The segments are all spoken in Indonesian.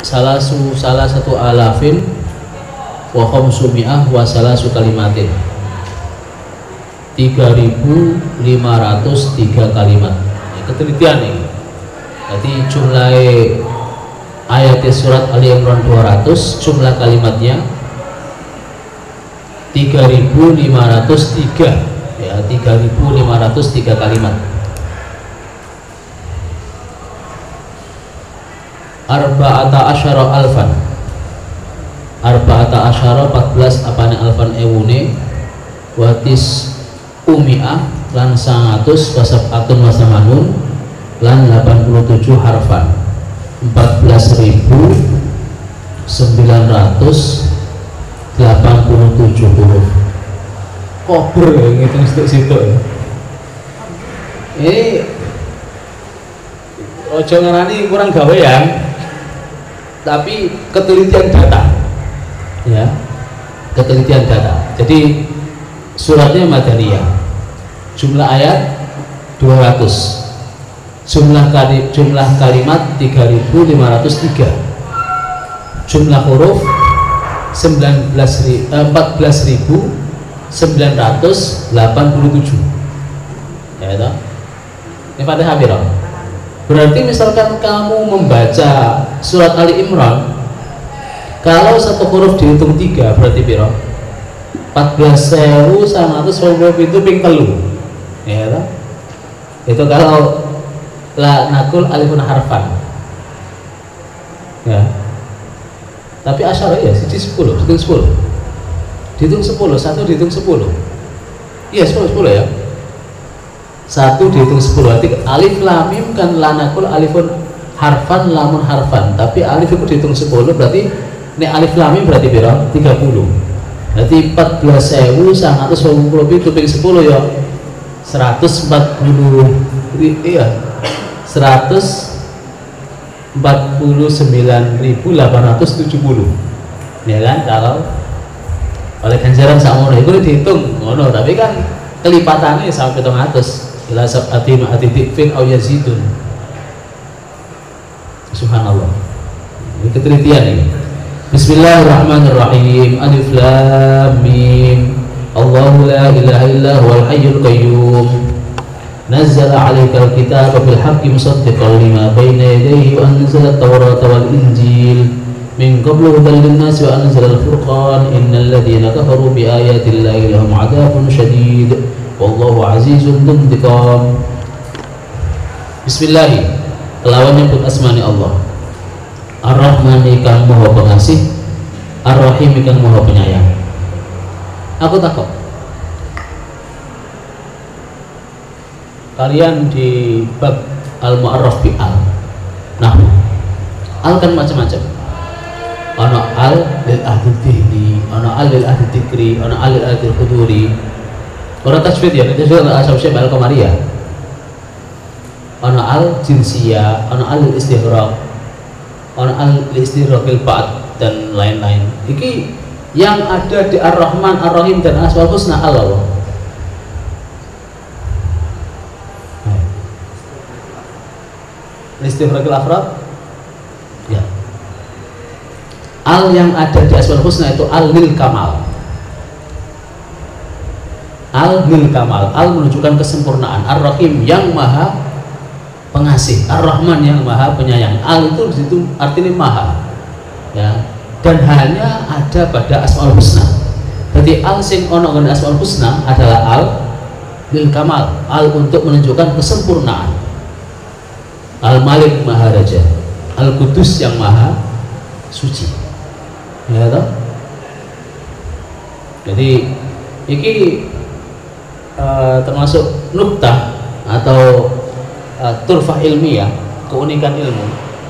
salah satu alafin wa khamsumi'ah wa salasu kalimatin, 3.503 kalimat. Ketelitian ini. Jadi jumlah ayat surat Ali Imran 200, jumlah kalimatnya 3.503, ya, 3.503 kalimat. Arba'ata asyara alfan, arba'ata asyara 14 apane alfan ewune, watis umi'ah lan 100 wasab'atun wasamanun lan 87 harfan, 14.987 huruf. Kober ya ngitung situ ya. Ini ojo ngarani kurang gawean, tapi ketelitian data, ya, ketelitian data. Jadi suratnya Madaniyah, jumlah ayat 200, jumlah kalimat 3.503, jumlah huruf 14.987, ya itu. Ini Fatihah piro? Berarti misalkan kamu membaca surat Ali Imran, kalau satu huruf dihitung 3 berarti piro? 14.190 itu ping telu, ya itu. Itu kalau la nakul alifun harfan, ya. Tapi asyara ya siji 10, dihitung 10, satu dihitung 10, iya 10 ya, satu dihitung 10. Berarti alif lam mim kan la nakul alifun harfan lamun harfan, tapi alif itu dihitung 10, berarti ini alif lam mim berarti berapa? 30. Berarti 14.190 itu ping 10 ya 140, iya 149.870, ya kan. Kalau oleh ganjaran sakmono itu dihitung ngono, tapi kan kelipatannya sampai 700 ila sab'ati ma'ati dhifin aw yazidun. Subhanallah, ini ketelitian ini. Bismillahirrahmanirrahim. Alif lam mim. Allahu la ilaha illa huwal hayyul qayyum. Nazzala 'alaikal kitaba bil haqqi musaddiqan lima bayna yadayhi wa anzala at-taurata wal injil min qablu hudan lin-nasi wa anzala al-furqan. Innal ladzina kafaru bi ayati llahi lahum 'adzabun syadid wallahu 'azizun dzuntiqam. Bismillah, kelawan nyebut asmani Allah. Ar-Rahman kang Maha Pengasih, Ar-Rahim kang Maha Penyayang. Aku takut kalian di bab al-mu'arraf bi al. Nah, al kan macam-macam. Ana al lil ahdi dhihni, ana al lil ahdi dzikri, ana al lil ahdi huduri. Orang tajwid ya, itu sudah asal syekh al-Qamariyah. Ana al jinsiyah, ana al lil istighraq, ana al lil istighraqil ba'd dan lain-lain. Iki yang ada di Ar-Rahman, Ar-Rahim dan Asmaul Husna Allah. Istighraqil afrad, ya. Al yang ada di Asmaul Husna itu al lil kamal. Al lil kamal, al menunjukkan kesempurnaan. Ar-Rahim yang maha pengasih, Ar-Rahman yang maha penyayang. Al itu di situ artinya maha, ya. Dan hanya ada pada Asmaul Husna. Jadi al sing ono ngene Asmaul Husna adalah al lil kamal, al untuk menunjukkan kesempurnaan. Al Malik Maharaja, Al Qudus yang maha suci, ya toh. Jadi ini termasuk nuktah atau turfah ilmiah, keunikan ilmu.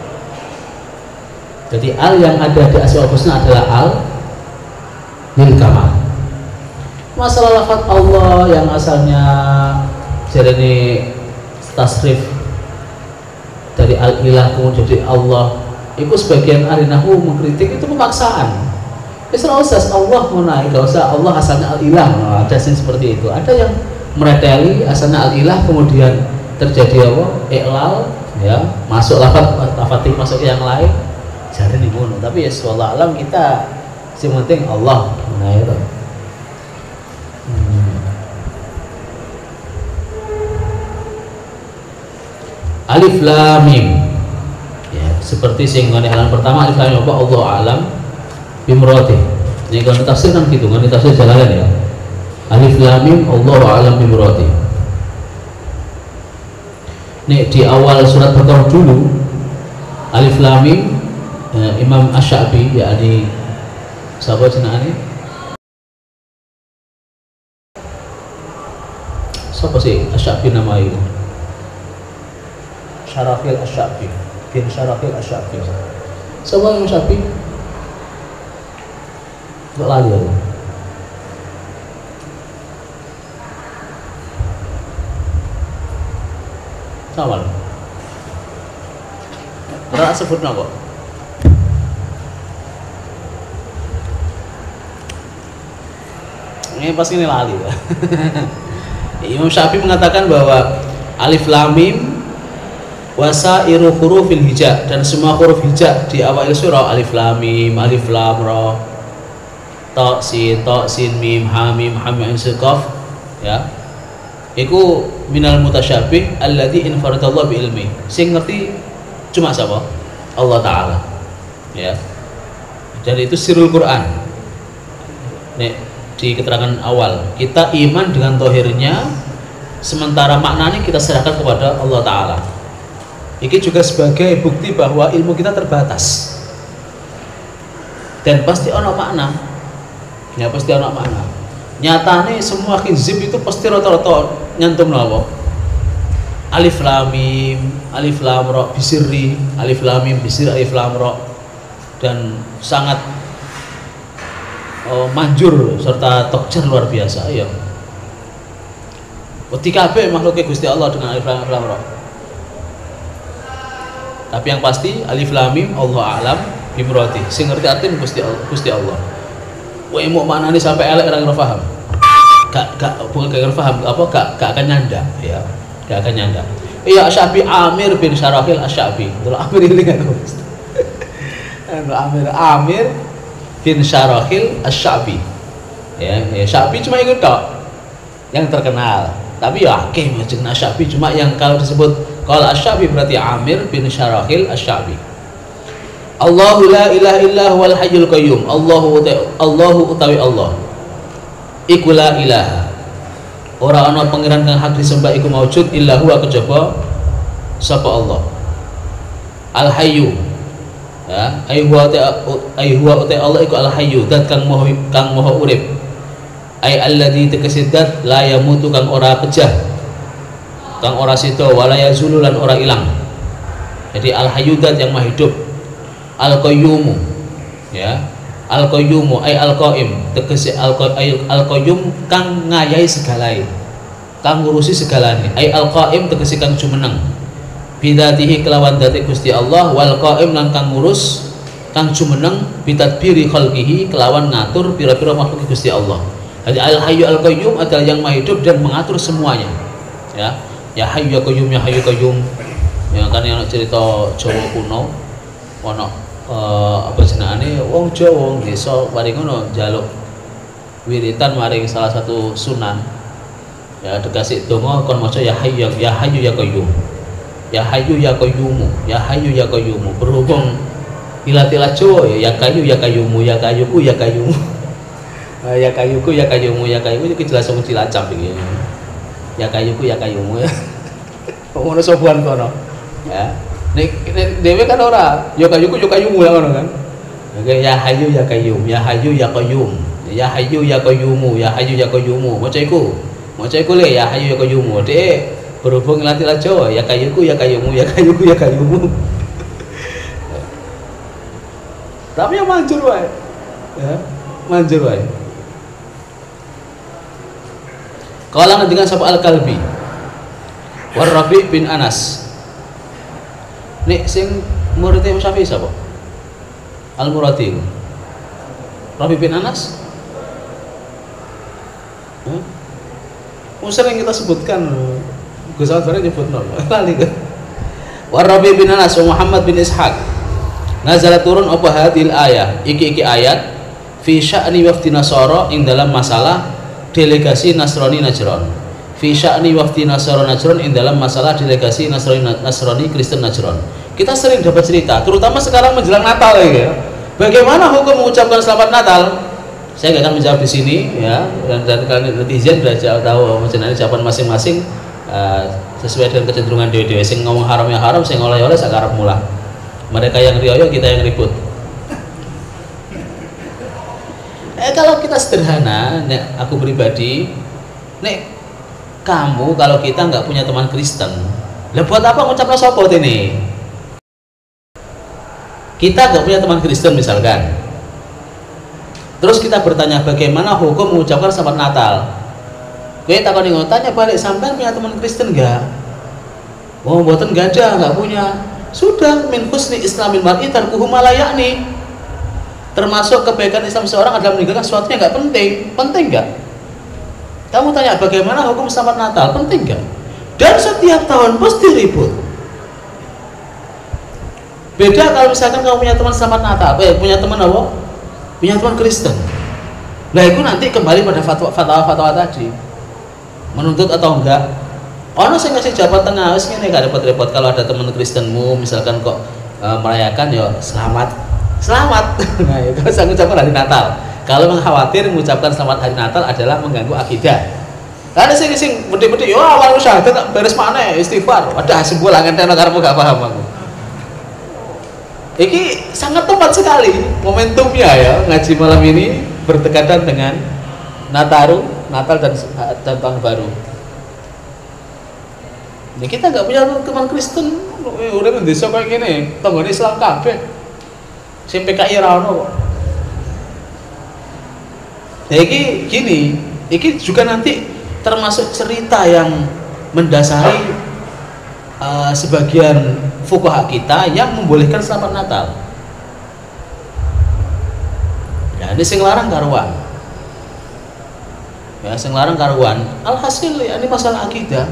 Jadi al yang ada di Asmaul Husna adalah al lil kamal. Masalah lafaz Allah yang asalnya jadi tasrif dari al-ilah kemudian jadi Allah, itu sebagian arinahu mengkritik itu pemaksaan. Misalnya Allah mau naik, gak usah Allah asalnya al-ilah, ada sih seperti itu. Ada yang mereteli asalnya al-ilah kemudian terjadi apa? Iqlal, ya, masuk lafaz masuk yang lain Jare ning ngono, tapi ya wallahu alam kita sing penting Allah. Nah itu. Alif lam mim. Ya, seperti sing ngene halaman pertama alif lam mim apa Allah alam bimrati. Ini kalau tafsir kan gitu, kan tafsir Jalalain ya. Alif lam mim Allah alam bimrati. Nih di awal surat Baqarah dulu alif lam mim Imam Asy-Sya'bi yakni sahabat jenengane siapa sih Asy-Sya'bi nama itu? Syarafil Asy-Sya'bi bin Syarafil Asy-Sya'bi. Siapa yang Asy-Sya'bi? Enggak lali aku. Sama. Ora sebutna kok. Ini pas ini lali ya. Imam Syafi'i mengatakan bahwa alif lam mim wasairu hurufil hija, dan semua huruf hija di awal surah alif lam mim, alif lam ra, ta sin mim ha mim qaf ya. Iku minal mutasyabih alladzi infaradallahu bi ilmi. Sing ngerti cuma siapa? Allah taala. Ya. Dan itu sirul Quran. Nek di keterangan awal kita iman dengan tohirnya, sementara maknanya kita serahkan kepada Allah Ta'ala. Ini juga sebagai bukti bahwa ilmu kita terbatas dan pasti ono makna ya, pasti ono makna. Nyatane semua hizib itu pasti rata-rata nyantum apa? Alif lam mim, alif lam ra bisirri, alif lam mim bisir, alif lam ra, dan sangat manjur serta tokcer luar biasa ya. Wedi kabeh makhluknya Gusti Allah dengan alif lam ra. Tapi yang pasti alif lam mim Allah alam bimrati. Sing ngerti artine Gusti Allah. Kowe mau maknane sampai elek ora paham. Bukan gak paham apa gak akan nyanda ya. Gak akan nyanda. Iya Asy-Sya'bi Amir bin Syarahil Asy-Sya'bi. Itu Amir ini kan. Amir bin Syarahil Asy-Sya'bi. Ya, Sya'bi cuma ikut tok yang terkenal. Tapi ya akeh macam Asy-Sya'bi, cuma yang kalau disebut kalau Asy-Sya'bi berarti Amir bin Syarahil Asy-Sya'bi. Allahu la ilaha illa huwal hayyul qayyum. Allahu utawi Allah. Iku la ilaha. Ora ana pangeran kang hak disembah iku maujud illa huwa kejaba sapa Allah. Al hayyu. Ya, ai huwa uta Allah iku al hayyu, zat kang maha urip. Ai alladzi tekesidat la yamutu kang ora pejah, kang ora sida, wala yazulu lan ora ilang. Jadi al hayyu zat yang maha hidup. Al qayyum ya, al qayyum ai al qaim, tegese al qayyum kang ngayahi segalae, kang ngurusi segalane. Ai al qaim tegese kang jumeneng bidatihi kelawan dati Gusti Allah, wal qaim lan kang ngurus kang jumeneng bitadbiri khalqihi kelawan ngatur pira-pira makhluk Gusti Allah. Jadi al hayyu al qayyum adalah yang maha hidup dan mengatur semuanya ya. Ya hayyu ya qayyum, ya hayyu qayyum ya, kan yang cerita Jawa kuno ono apa jenengane wong Jawa wong desa mari ngono njaluk wiritan maring salah satu sunan ya, dikasih donga kon maca ya hayyu ya qayyum. Ya hayyu ya qayyumu, ya hayyu ya qayyumu. Berhubung ilah-ilah Jawa ya kayu ya qayyumu, ya kayuku ya qayyumu. Ya kayuku ya qayyumu, ya qayyumu iki jelas wong Cilacap iki. Ya kayuku ya qayyumu ya. Ngono sobuan kono. Ya. Nek dhewe kan ora, ya kayuku ya qayyumu ya ngono kan. Ya hayyu ya qayyum, ya hayyu ya qayyum. Ya hayyu ya qayyumu, ya hayyu ya qayyumu. Maca iku le ya hayyu ya qayyumu. Dek berhubung latih Jawa ya kayuku ya kayumu, ya kayuku ya kayumu. Tapi yang manjur wae ya, manjur wae. Kalangan dengan sapa Al-Kalbi war Rabi' bin Anas. Nek sing murid Imam Syafi'i sapa? Al-Muradi. Rabi' bin Anas sering kita sebutkan. Gus Alfari nyebut nol. Lali kan. Wa Rabi' bin Anas wa Muhammad bin Ishaq. Nazalat turun apa hadil ayat iki ayat fi sya'ni wafdi nasara ing dalam masalah delegasi Nasrani Najran. Fi sya'ni wafdi nasara Najran ing dalam masalah delegasi Nasrani Kristen Najran. Kita sering dapat cerita, terutama sekarang menjelang Natal ya. Bagaimana hukum mengucapkan selamat Natal? Saya nggak akan menjawab di sini ya, dan kalian netizen sudah tahu macam jawaban masing-masing sesuai dengan kecenderungan dewe-dewe. Sing ngomong haram ya haram, sing oleh-oleh sakarep mula. Mereka yang rioyo, kita yang ribut. Kalau kita sederhana, aku pribadi, kamu kalau kita nggak punya teman Kristen, lah buat apa ngucapnya sopot ini? Kita nggak punya teman Kristen misalkan, terus kita bertanya bagaimana hukum mengucapkan selamat Natal. Gue takut tanya balik, sampai punya teman Kristen nggak? Oh, buatan nggak ada, nggak punya. Sudah, min husni islamin mar'i tarkuhu ma la ya'ni. Termasuk kebaikan Islam seorang adalah meninggalkan sesuatu yang nggak penting. Penting nggak? Kamu tanya bagaimana hukum selamat Natal, penting nggak? Dan setiap tahun pasti ribut. Beda kalau misalkan kamu punya teman selamat Natal, punya teman apa? Punya teman Kristen. Nah itu nanti kembali pada fatwa tadi, menuntut atau enggak. Ono sing ngasih jawaban tengah, wis ngene gak repot-repot. Kalau ada teman Kristenmu misalkan kok merayakan ya selamat. Nah itu saya ucapkan hari Natal. Kalau mengkhawatir mengucapkan selamat hari Natal adalah mengganggu akidah. Ada sing bede-bede, yo awal usaha tak beres mana istighfar. Wadah sebulan ngenteno karepmu gak paham aku. Ini sangat tepat sekali momentumnya ya, ngaji malam ini berdekatan dengan Natal dan tahun baru. Ini kita nggak punya teman Kristen, udah di desa kayak gini, tanggane Islam kabeh. Sing PKI ra ono kok. Nah, gini, ini juga nanti termasuk cerita yang mendasari sebagian fuqaha kita yang membolehkan selamat Natal. Ya, ini sing larang karuan. Ya, sing larang karuan. Alhasil ya, ini masalah akidah.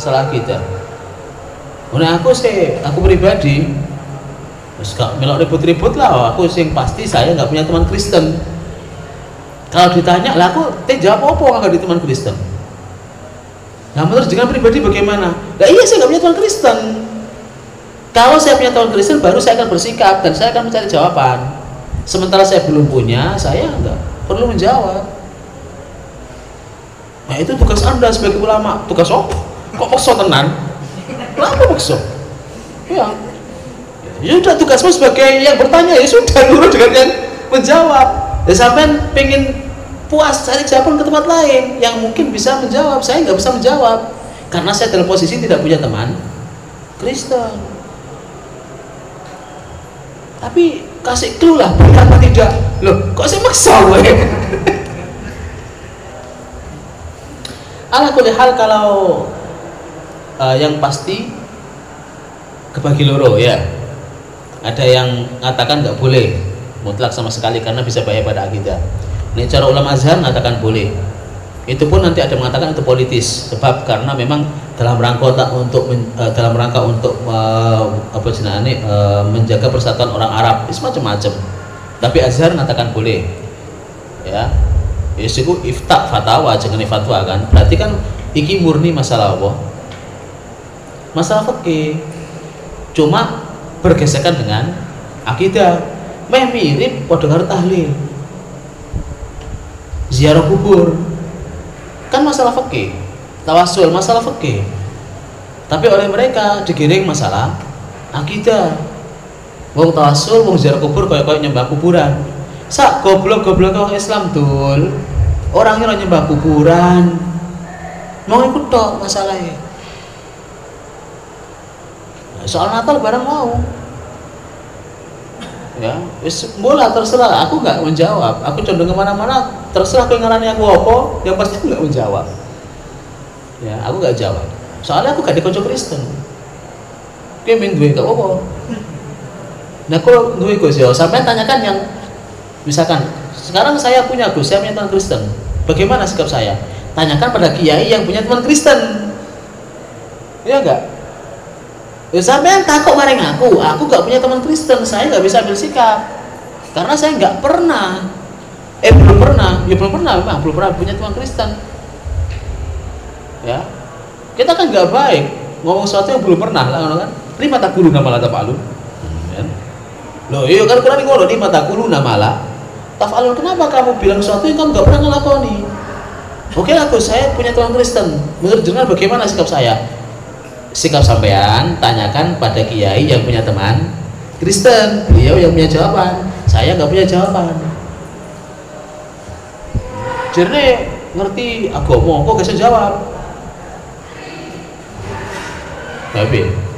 Nah aku pribadi, gak melok ribut-ribut lah. Aku sing pasti saya nggak punya teman Kristen. Kalau ditanya lah aku jawab apa nggak di teman Kristen. Nah menurut dengan pribadi bagaimana? Nah iya saya nggak punya teman Kristen. Kalau saya punya teman Kristen baru saya akan bersikap dan saya akan mencari jawaban. Sementara saya belum punya, saya nggak perlu menjawab. Nah itu tugas Anda sebagai ulama. Tugas apa? Kok maksa tenan? Kenapa maksa? Ya sudah, tugasmu sebagai yang bertanya ya sudah, nurut dengan yang menjawab. Ya sampai pengen puas cari jawaban ke tempat lain yang mungkin bisa menjawab. Saya nggak bisa menjawab karena saya dalam posisi tidak punya teman Kristen. Tapi kasih clue lah, kenapa tidak? Loh, kok saya maksa gue? Ala kulli hal, kalau yang pasti kebagi loro ya. Ada yang mengatakan nggak boleh mutlak sama sekali karena bisa bahaya pada akidah. Ini cara ulama Azhar mengatakan boleh. Itu pun nanti ada mengatakan itu politis, sebab karena memang dalam rangka untuk menjaga persatuan orang Arab, itu macam-macam. Tapi Azhar mengatakan boleh. Ya. Itu ifta fatwa, jangan fatwa kan. Berarti kan iki murni masalah apa? Masalah fikih, cuma bergesekan dengan akidah. Mirip padha karo tahlil, ziarah kubur, kan masalah fikih. Tawasul masalah fikih, tapi oleh mereka digiring masalah akidah. Wong tawasul, wong ziarah kubur kayak nyembah kuburan. Sak goblok-goblok orang Islam dul, orangnya nyembah kuburan, mau ikut tok masalahnya. Soal Natal barang mau ya wis bola terserah, aku nggak menjawab. Aku condong kemana-mana, terserah kedengarannya aku apa, yang pasti aku nggak menjawab ya. Aku nggak jawab soalnya aku gak di konco Kristen. Oke, main duwe gak apa. Nah kalau duwe Gus ya sampai tanyakan yang misalkan sekarang saya punya Gus, saya punya teman Kristen, bagaimana sikap saya? Tanyakan pada kiai yang punya teman Kristen, ya enggak? Ya sampean takut maring aku gak punya teman Kristen, saya nggak bisa ambil sikap karena saya nggak pernah belum pernah memang belum pernah punya teman Kristen. Ya, kita kan nggak baik ngomong sesuatu yang belum pernah lah kan. Lima takulu nama la tafalun. Loh, iya kan Quran ngono lima takulu nama la tafalun. Kenapa kamu bilang sesuatu yang kamu nggak pernah ngelakoni? Oke lah, saya punya teman Kristen. Menurut jenengan bagaimana sikap saya? Sikap sampean tanyakan pada kiai yang punya teman Kristen, beliau yang punya jawaban, saya nggak punya jawaban. Jadi ngerti agama kok gak bisa jawab, tapi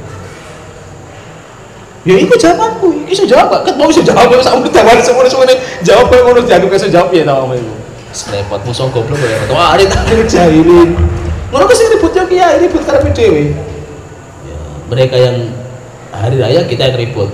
ya itu jawabanku, itu jawab kan mau bisa jawab ya sama teman semua jawab yang mau diadu kasih jawab ya tahu apa itu repot musuh goblok ya wah ada tak jahilin ngono kesini ributnya kiai ribut karena dewe. Mereka yang hari raya, kita yang ribut.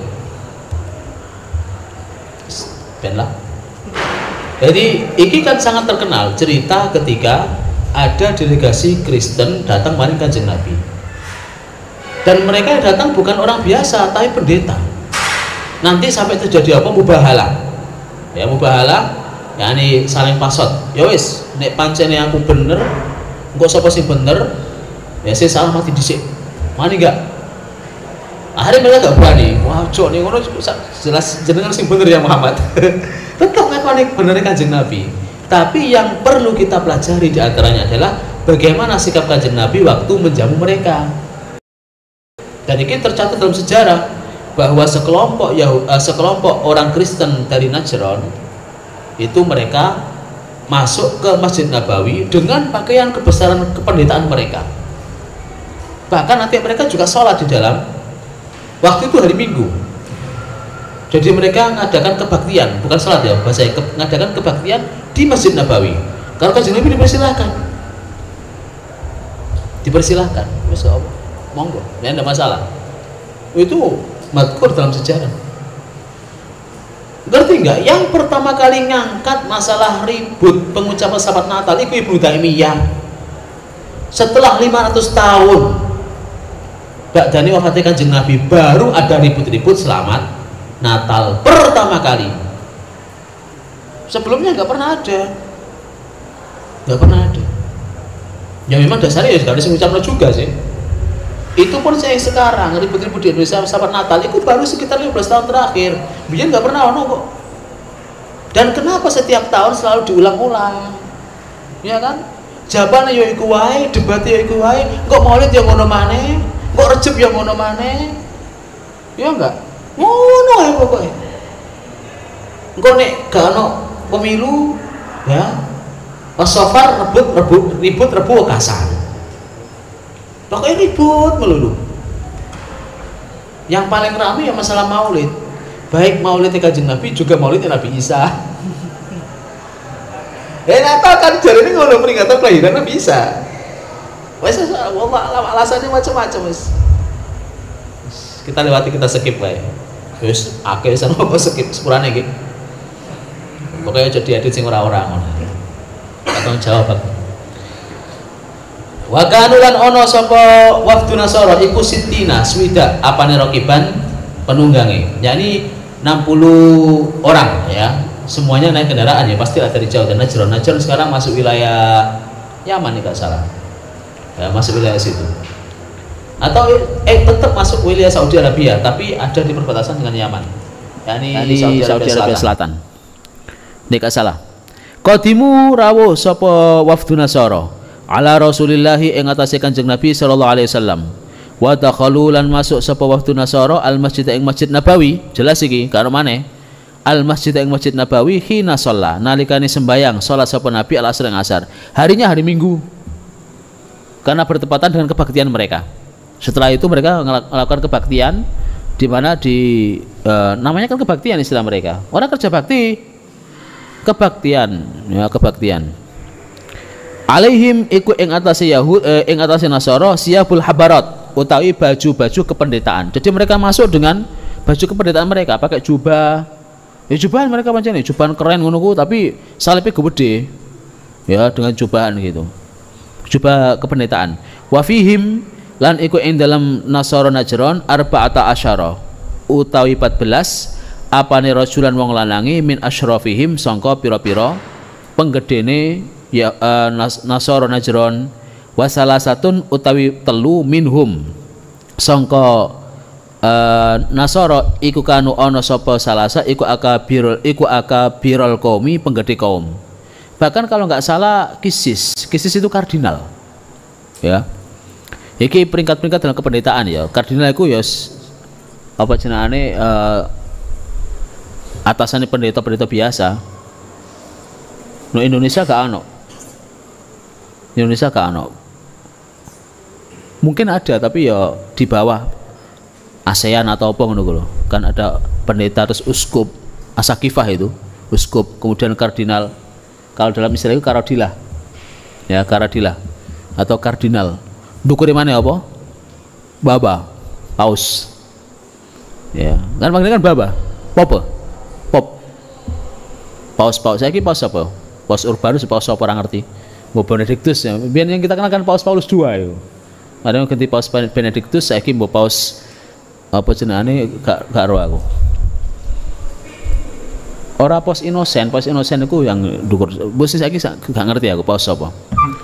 Benlah. Jadi ini kan sangat terkenal cerita ketika ada delegasi Kristen datang maring Kanjeng Nabi. Dan mereka yang datang bukan orang biasa, tapi pendeta. Nanti sampai terjadi apa? Mubahalah. Ya mubahalah, yakni saling pasot. Ya wis, nek pancene aku bener, engko sapa sing bener, ya saya salah mati dhisik. Mani enggak? Akhirnya mereka gak berani. Wah, cok nih ngono jelas jenengan sing bener ya Muhammad. Tetap ngakoni benernya Kanjeng Nabi. Tapi yang perlu kita pelajari di antaranya adalah bagaimana sikap Kanjeng Nabi waktu menjamu mereka. Dan ini tercatat dalam sejarah bahwa sekelompok orang Kristen dari Najran itu mereka masuk ke Masjid Nabawi dengan pakaian kebesaran kependetaan mereka. Bahkan nanti mereka juga sholat di dalam. Waktu itu hari Minggu, jadi mereka mengadakan kebaktian, bukan salat ya bahasa mengadakan kebaktian di Masjid Nabawi. Kalau Kanjeng Nabi dipersilahkan, Masya Allah, monggo, ya tidak masalah. Itu mazkur dalam sejarah. Ngerti nggak? Yang pertama kali ngangkat masalah ribut pengucapan selamat Natal itu Ibnu Taimiyah. Setelah 500 tahun Ba'dani wafatnya Kanjeng Nabi baru ada ribut-ribut selamat Natal pertama kali. Sebelumnya nggak pernah ada. Ya memang dasarnya ya harus mengucapkan juga sih. Itu pun saya sekarang ribut-ribut di Indonesia selamat Natal itu baru sekitar 15 tahun terakhir. Biar nggak pernah ono kok. Dan kenapa setiap tahun selalu diulang-ulang? Ya kan? Jawabannya ya iku wae, debatnya ya iku wae, kok maulid ya ngono maneh. Kok Rejeb yang ngono maneh? Ya enggak? Ngono ae pokoke. Engko nek gak ono pemilu ya. Pas Safar ribut Rebu Wekasan. Pokoknya ribut melulu. Yang paling ramai ya masalah maulid. Baik maulidnya Kanjeng Nabi juga maulidnya Nabi Isa. Natal kan jare ini ngono peringatan kelahiran Nabi Isa. Wes alasannya macam-macam wes. Kita lewati, kita skip lah ya. Wes akeh sana apa skip sepurane iki. Pokoknya jadi edit sing ora-ora ngono. Atau jawab. Wa kanulan ono sapa wafdu Nasara iku sitina swida apane rokiban penunggange. Yani 60 orang ya. Semuanya naik kendaraan ya, pasti dari jauh dan Najran sekarang masuk wilayah Yaman nih gak salah. Ya, masuk wilayah situ atau tetap masuk wilayah Saudi Arabia tapi ada di perbatasan dengan Yaman, yakni Saudi Arabia Selatan. Nek salah qadimu rawuh sapa wafdu Nasara ala Rasulillahi ing atase Kanjeng Nabi sallallahu alaihi wasallam wa dakhalu lan masuk sapa wafdu Nasara al masjid ing Masjid Nabawi. Jelas iki karo maneh al masjid ing Masjid Nabawi hina shalla nalikane sembayang salat sapa Nabi al asr ing asar. Harinya hari Minggu karena bertepatan dengan kebaktian mereka. Setelah itu mereka melakukan kebaktian di mana namanya kan kebaktian istilah mereka. Orang kerja bakti, kebaktian, ya kebaktian. Alaihim iku ing atase Yahud ing atase Nasara siyabul habarat utawi baju-baju kependetaan. Jadi mereka masuk dengan baju kependetaan mereka, pakai jubah. Ya jubahan mereka pancen jubahan keren ngono ku tapi salibnya gede. Ya dengan jubahan gitu. Jubah kependetaan. Wa fihim lan iku ing dalam Nasara Najran arba'ata asyara utawi 14 apane rajulan wong lanangi min asyrafihim sangka pira-pira penggedene ya Nasara Najran wasalasatun utawi telu minhum sangka Nasara iku kanu ana sapa salasa iku akabirul qaumi penggede kaum. Bahkan kalau nggak salah kisis itu kardinal ya. Iki peringkat-peringkat dalam kependetaan ya. Kardinal itu ya apa jenenge atasannya pendeta-pendeta biasa. No Indonesia gak ono. Indonesia gak ono. Mungkin ada tapi ya di bawah ASEAN atau apa ngono lho. Kan ada pendeta terus uskup, asakifah itu, uskup, kemudian kardinal. Kalau dalam istilah itu karodilah. Ya, karodilah atau kardinal. Dukure mana apa? Baba, paus. Ya, kan panggilnya kan baba, pop, paus. Saya ki paus apa? Paus Urbanus, paus apa orang ngerti? Mau Benedictus ya. Biar yang kita kenalkan paus Paulus II itu. Ada yang ganti paus Benedictus, saya ki mau paus apa jenenge gak ro aku. Ora paus Innocent itu yang dukur. Bos saya ki gak ngerti aku paus apa.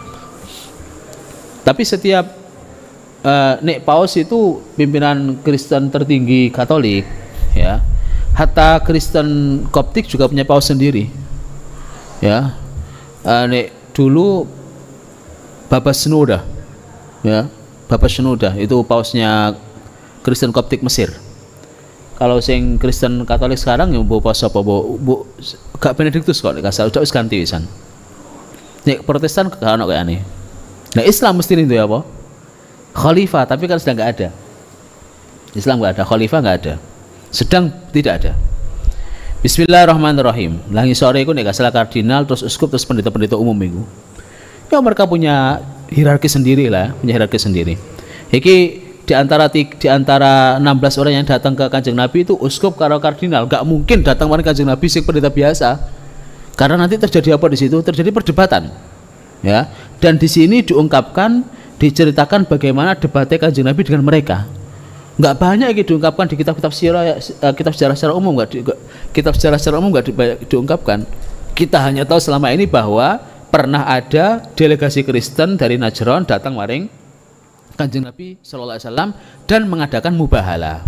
Tapi setiap nek paus itu pimpinan Kristen tertinggi Katolik ya. Hatta Kristen Koptik juga punya paus sendiri. Ya. Nek dulu Bapak Shenouda ya. Bapak Shenouda itu pausnya Kristen Koptik Mesir. Kalau sing Kristen Katolik sekarang yang bawa paus apa bu gak Benedictus kok nek kasar udah wis ganti wisan. Nek Protestan gak ono kayane. Nah Islam mesti itu ya apa? Khalifah, tapi kan sedang nggak ada. Islam nggak ada, khalifah nggak ada, sedang tidak ada. Bismillahirrahmanirrahim. Langi sore itu nek salah kardinal, terus uskup, terus pendeta-pendeta umum itu. Ya mereka punya hierarki sendiri lah, punya hierarki sendiri. Iki di antara 16 orang yang datang ke Kanjeng Nabi itu uskup karo kardinal, nggak mungkin datang mari Kanjeng Nabi sing pendeta biasa. Karena nanti terjadi apa di situ? Terjadi perdebatan. Ya, dan di sini diceritakan bagaimana debatnya Kanjeng Nabi dengan mereka. Nggak banyak gitu diungkapkan di kitab-kitab sejarah secara umum, kitab sejarah secara umum nggak diungkapkan. Kita hanya tahu selama ini bahwa pernah ada delegasi Kristen dari Najran datang maring Kanjeng Nabi Sallallahu Alaihi Wasallam dan mengadakan mubahala,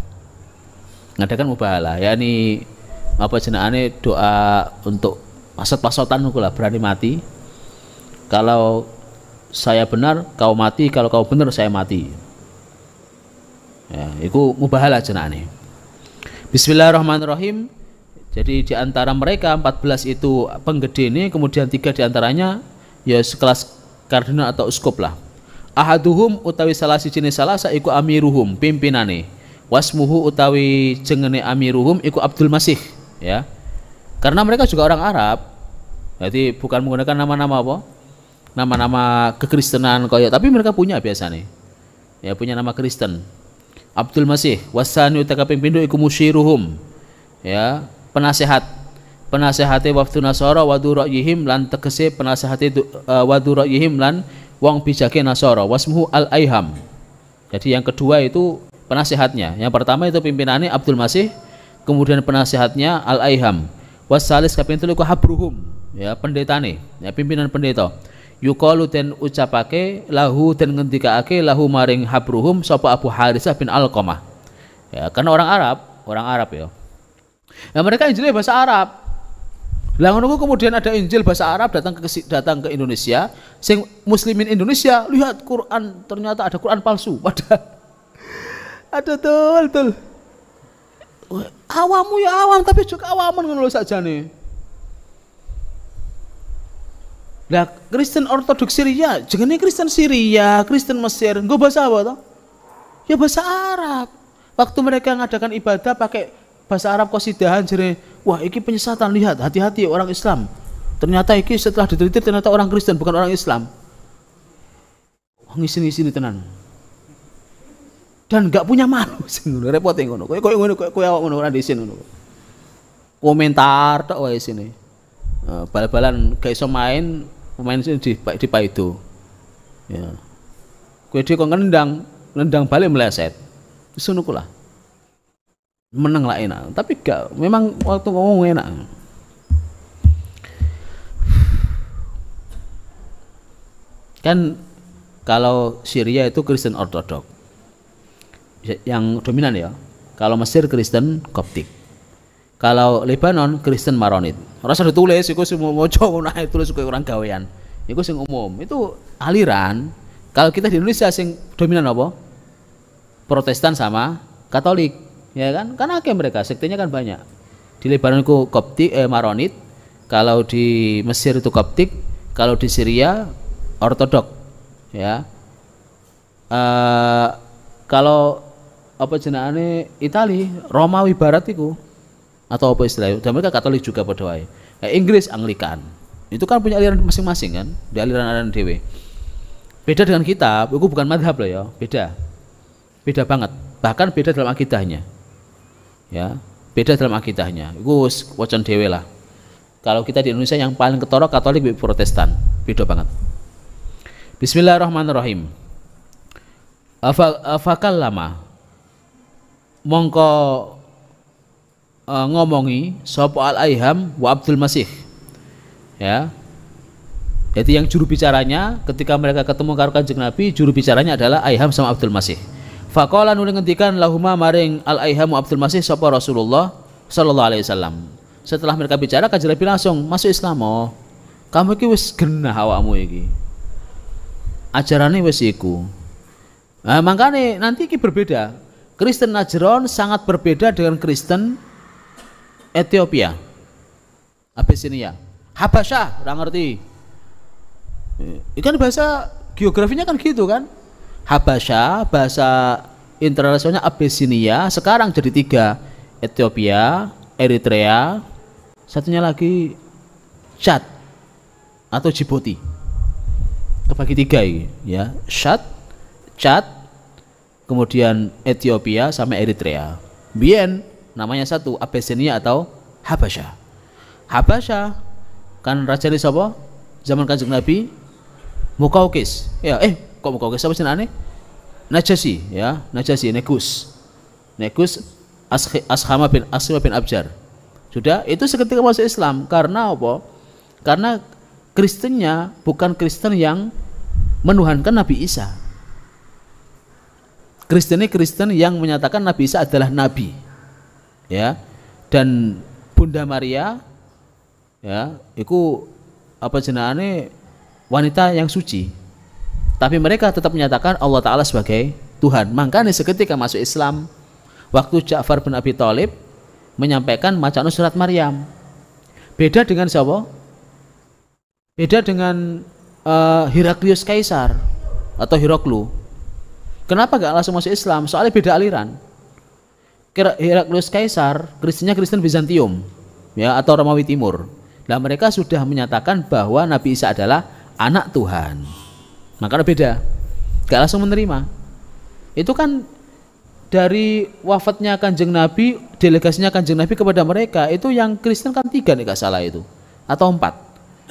yakni apa jenenge doa untuk pasot-pasotan lah, berani mati. Kalau saya benar, kau mati. Kalau kau benar, saya mati. Ya, itu mubahalah jenenge. Bismillahirrahmanirrahim. Jadi di antara mereka 14 itu penggedene, kemudian 3 diantaranya ya sekelas kardinal atau uskup lah. Ahaduhum utawi salah sijine salasa iku amiruhum, pimpinane. Wasmuhu utawi jengene amiruhum iku Abdul Masih, ya. Karena mereka juga orang Arab. Jadi bukan menggunakan nama-nama apa? Nama-nama kekristenan kaya, tapi mereka punya biasanya ya, punya nama Kristen. Abdul Masih wasani utaka pimpindo iku musyiruhum, ya, penasehate wafdu Nasara wadu ra'yihim lan tegese penasehate wadu ra'yihim lan wong bijake Nasara wasmuhu al-aiham. Jadi yang kedua itu penasehatnya, yang pertama itu pimpinannya Abdul Masih, kemudian penasehatnya al-aiham. Wasalis kaping 3 iku habruhum, ya, pendetane, ya, pimpinan pendeta. Yuqalu den ucapake lahu den ngendikaake lahu maring habruhum sapa Abu Harisah bin Alqamah. Ya, karena orang Arab ya. Nah, mereka Injilnya bahasa Arab. Lah ngono kemudian ada Injil bahasa Arab datang ke Indonesia, sing muslimin Indonesia lihat Quran, ternyata ada Quran palsu. Padahal ada betul. Awamu ya awam, tapi juga awaman ngono lho sakjane. Lah Kristen Ortodoks Syria, jenenge Kristen Syria, Kristen Mesir, nggo bahasa apa toh? Ya bahasa Arab. Waktu mereka ngadakan ibadah pakai bahasa Arab qasidahan jere, wah iki penyesatan, lihat hati-hati orang Islam. Ternyata iki setelah diteliti ternyata orang Kristen bukan orang Islam. Wah ngisi-ngisi tenan. Dan enggak punya malu sing ngono, repote ngono. Kowe ngono kowe awak ngono ora disin ngono. Komentar tok wae sini. Bal-balan gak iso main sini di Paido. Ya. Kowe dhewe kok ngendang, nendang balik meleset. Sunukulah. Menang lah enak, tapi gak, memang waktu ngomong enak. Kan kalau Syria itu Kristen Ortodok yang dominan ya. Kalau Mesir Kristen Koptik. Kalau Lebanon Kristen Maronit. Rasa ditulis iku semua moco ngono tulis kaya orang gawean. Iku sing umum. Itu aliran. Kalau kita di Indonesia sing dominan apa? Protestan sama Katolik, ya kan? Karena mereka sektenya kan banyak. Di Lebanon itu Koptik Maronit, kalau di Mesir itu Koptik, kalau di Syria Ortodok, ya. Kalau apa jenenge Itali Romawi Barat itu atau apa istilahnya, dan mereka Katolik juga pada wae. Inggris Anglikan. Itu kan punya aliran masing-masing kan, di aliran-aliran dewe. Beda dengan kita, itu bukan madhab loh ya, beda. Beda banget, bahkan beda dalam akidahnya. Ya, beda dalam akidahnya. Itu wacan dewe lah. Kalau kita di Indonesia yang paling ketara Katolik Protestan, beda banget. Bismillahirrahmanirrahim. Afakal lama mongko ngomongi sapa Al-Aiham wa Abdul Masih, ya. Jadi yang juru bicaranya ketika mereka ketemu karo Kanjeng Nabi, juru bicaranya adalah Aiham sama Abdul Masih. Faqala nuli ngendikan lahuma maring Al-Aiham wa Abdul Masih sapa Rasulullah sallallahu alaihi wasallam. Setelah mereka bicara, Kanjeng Nabi langsung masuk Islam. Oh, kamu iki wis genah awakmu iki. Ajarane wis iku. Nah, makanya nanti iki berbeda. Kristen Najran sangat berbeda dengan Kristen Ethiopia, Abyssinia, Habasyah, ora ngerti. Ikan bahasa geografinya kan gitu kan. Habasyah, bahasa internasionalnya Abyssinia, sekarang jadi 3. Ethiopia, Eritrea, satunya lagi Chad atau Djibouti. Kebagi 3 ini, ya. Chad, kemudian Ethiopia sama Eritrea. Bien namanya satu, Abyssinia atau Habasyah. Habasyah kan raja di sapa? Zaman Kanjeng Nabi Mukaukis. Ya, kok Mukaukis apa jenenge? Najasyi, ya, Najasyi, Negus Ashama bin Abjar. Sudah, itu seketika masuk Islam. Karena apa? Karena Kristennya bukan Kristen yang menuhankan Nabi Isa. Kristen ini Kristen yang menyatakan Nabi Isa adalah Nabi, ya. Dan Bunda Maria, ya, itu apa jenenge wanita yang suci. Tapi mereka tetap menyatakan Allah Ta'ala sebagai Tuhan. Makanya seketika masuk Islam, waktu Ja'far bin Abi Thalib menyampaikan macam surat Maryam. Beda dengan siapa? Beda dengan Heraklius Kaisar atau Heraklu. Kenapa gak langsung masuk Islam? Soalnya beda aliran. Heraklius Kaisar Kristennya Kristen Bizantium, ya, atau Romawi Timur. Nah, mereka sudah menyatakan bahwa Nabi Isa adalah anak Tuhan. Makanya beda, gak langsung menerima. Itu kan dari wafatnya Kanjeng Nabi, delegasinya Kanjeng Nabi kepada mereka, itu yang Kristen kan 3 nih gak salah itu, atau 4,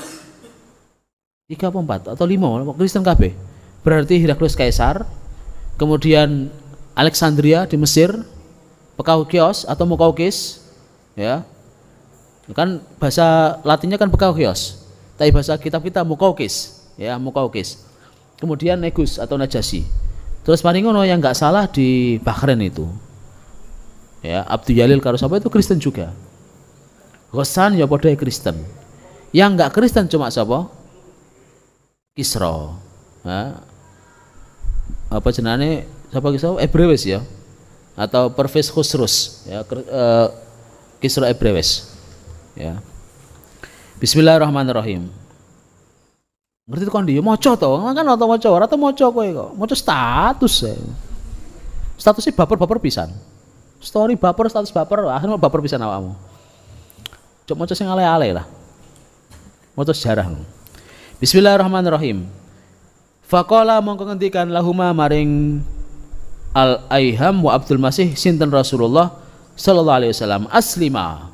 3 atau 4 atau 5 Kristen KB. Berarti Heraklius Kaisar, kemudian Alexandria di Mesir, Pekaukios atau Mukaukis, ya, kan bahasa Latinnya kan Pekaukios, tapi bahasa kitab kita Mukaukis, ya, Mukaukis. Kemudian Negus atau Najasyi. Terus paling ngono yang nggak salah di Bahrain itu, ya, Abdul Jalil Karusapa itu Kristen juga. Ghassan ya pada Kristen. Yang nggak Kristen cuma siapa? Kisra, ya. Apa jenane? Siapa Kisra? Ebrewes, ya, atau Pervez Khosrus, ya, Kisra Ebrewes, ya. Bismillahirrahmanirrahim. Ngerti itu kan dia moco toh, kan atau moco, atau moco kowe kok, moco status ya. Statusnya baper pisan. Story baper, status baper, akhirnya baper pisan awakmu. Cok moco sing ale-ale lah. Moco sejarah. Bismillahirrahmanirrahim. Faqala mongko ngendikan lahuma maring Al-Aiham wa Abdul Masih sinten Rasulullah sallallahu alaihi wasallam, aslima.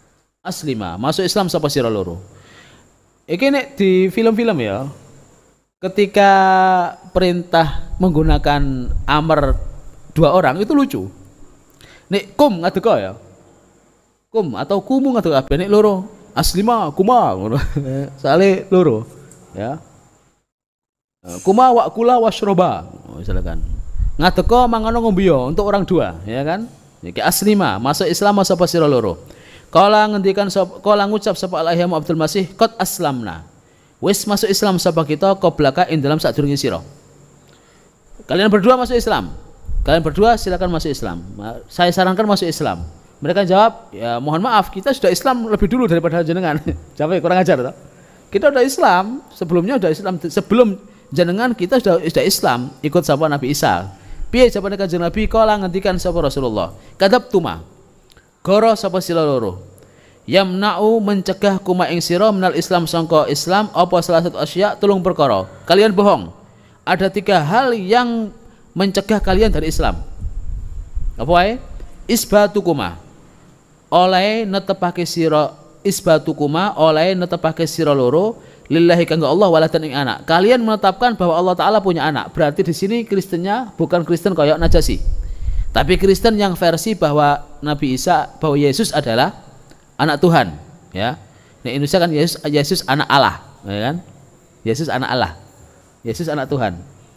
Masuk Islam sapa sira loro. Iki nek di film-film ya, ketika perintah menggunakan amr 2 orang itu lucu. Nek kum ngadeka ya. Kum atau kumu ngadeka kabeh nek loro. Aslima kuma ngono. Sale loro ya. Kuma wa kula wasyroba. Misalkan. Ngadeka mangono ngombe untuk orang 2 ya kan. Iki aslima masuk Islam sapa sira loro. Kala ngendikan kala ngucap sapa Al-Ahyam Abdul Masih qad aslamna. Wis masuk Islam sapa kita qoblaka ing dalam sadurunge sira. Kalian berdua masuk Islam. Kalian berdua silakan masuk Islam. Saya sarankan masuk Islam. Mereka jawab, ya mohon maaf kita sudah Islam lebih dulu daripada jenengan. Jawab kurang ajar toh. Kita sudah Islam, sebelumnya sudah Islam, sebelum jenengan kita sudah Islam, ikut sapa Nabi Isa. Piye jawabane Kanjeng Nabi kala ngendikan sapa Rasulullah. Kadab tuma. Goro sapa sira loro. Yamna'u mencegah kuma ing sira menal Islam sangka Islam apa salah satu asya tulung perkara. Kalian bohong. Ada 3 hal yang mencegah kalian dari Islam. Apa wae? Isbatukuma. Oleh netepake sira isbatukuma oleh netepake sira loro lillahi kanggo Allah waladan ing anak. Kalian menetapkan bahwa Allah taala punya anak. Berarti di sini Kristennya bukan Kristen kayak Najasyi. Tapi Kristen yang versi bahwa Nabi Isa, bahwa Yesus adalah anak Tuhan, ya. Di Indonesia kan Yesus anak Allah, ya kan? Yesus anak Allah. Yesus anak Tuhan.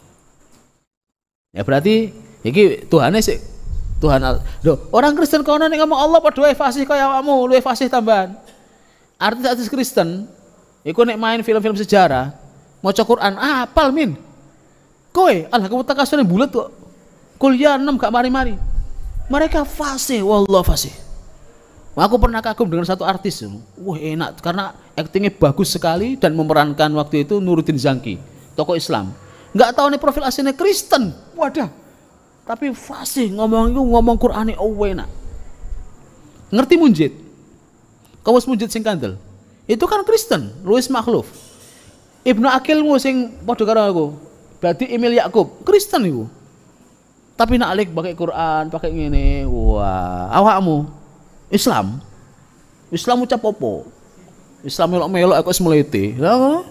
Ya berarti iki Tuhane sih Tuhan. Loh, orang Kristen kono nek ngomong Allah padha wae fasih kaya awakmu, luwih fasih tambahan. Artis Kristen iku nek main film-film sejarah, maca Quran, apal min. Kowe Allah kamu takasane bulet kok. Kuliah 6 gak mari-mari. Mereka fasih, wallah fasih. Aku pernah kagum dengan satu artis. Wah, enak karena aktingnya bagus sekali dan memerankan waktu itu Nuruddin Zangki, tokoh Islam. Enggak tahu nih profil aslinya Kristen. Wadah. Tapi fasih ngomong Qur'ane enak. Ngerti munjid? Kamus munjid sing kandel. Itu kan Kristen, Louis Makhluf. Ibnu Akilmu sing padha karo aku. Berarti Emil Yakub, Kristen iku. Tapi nak alik pakai Quran, pakai ngene. Wah, awakmu Islam. Islam ucap apa? Islam melok-melok aku wis mlete. Lah.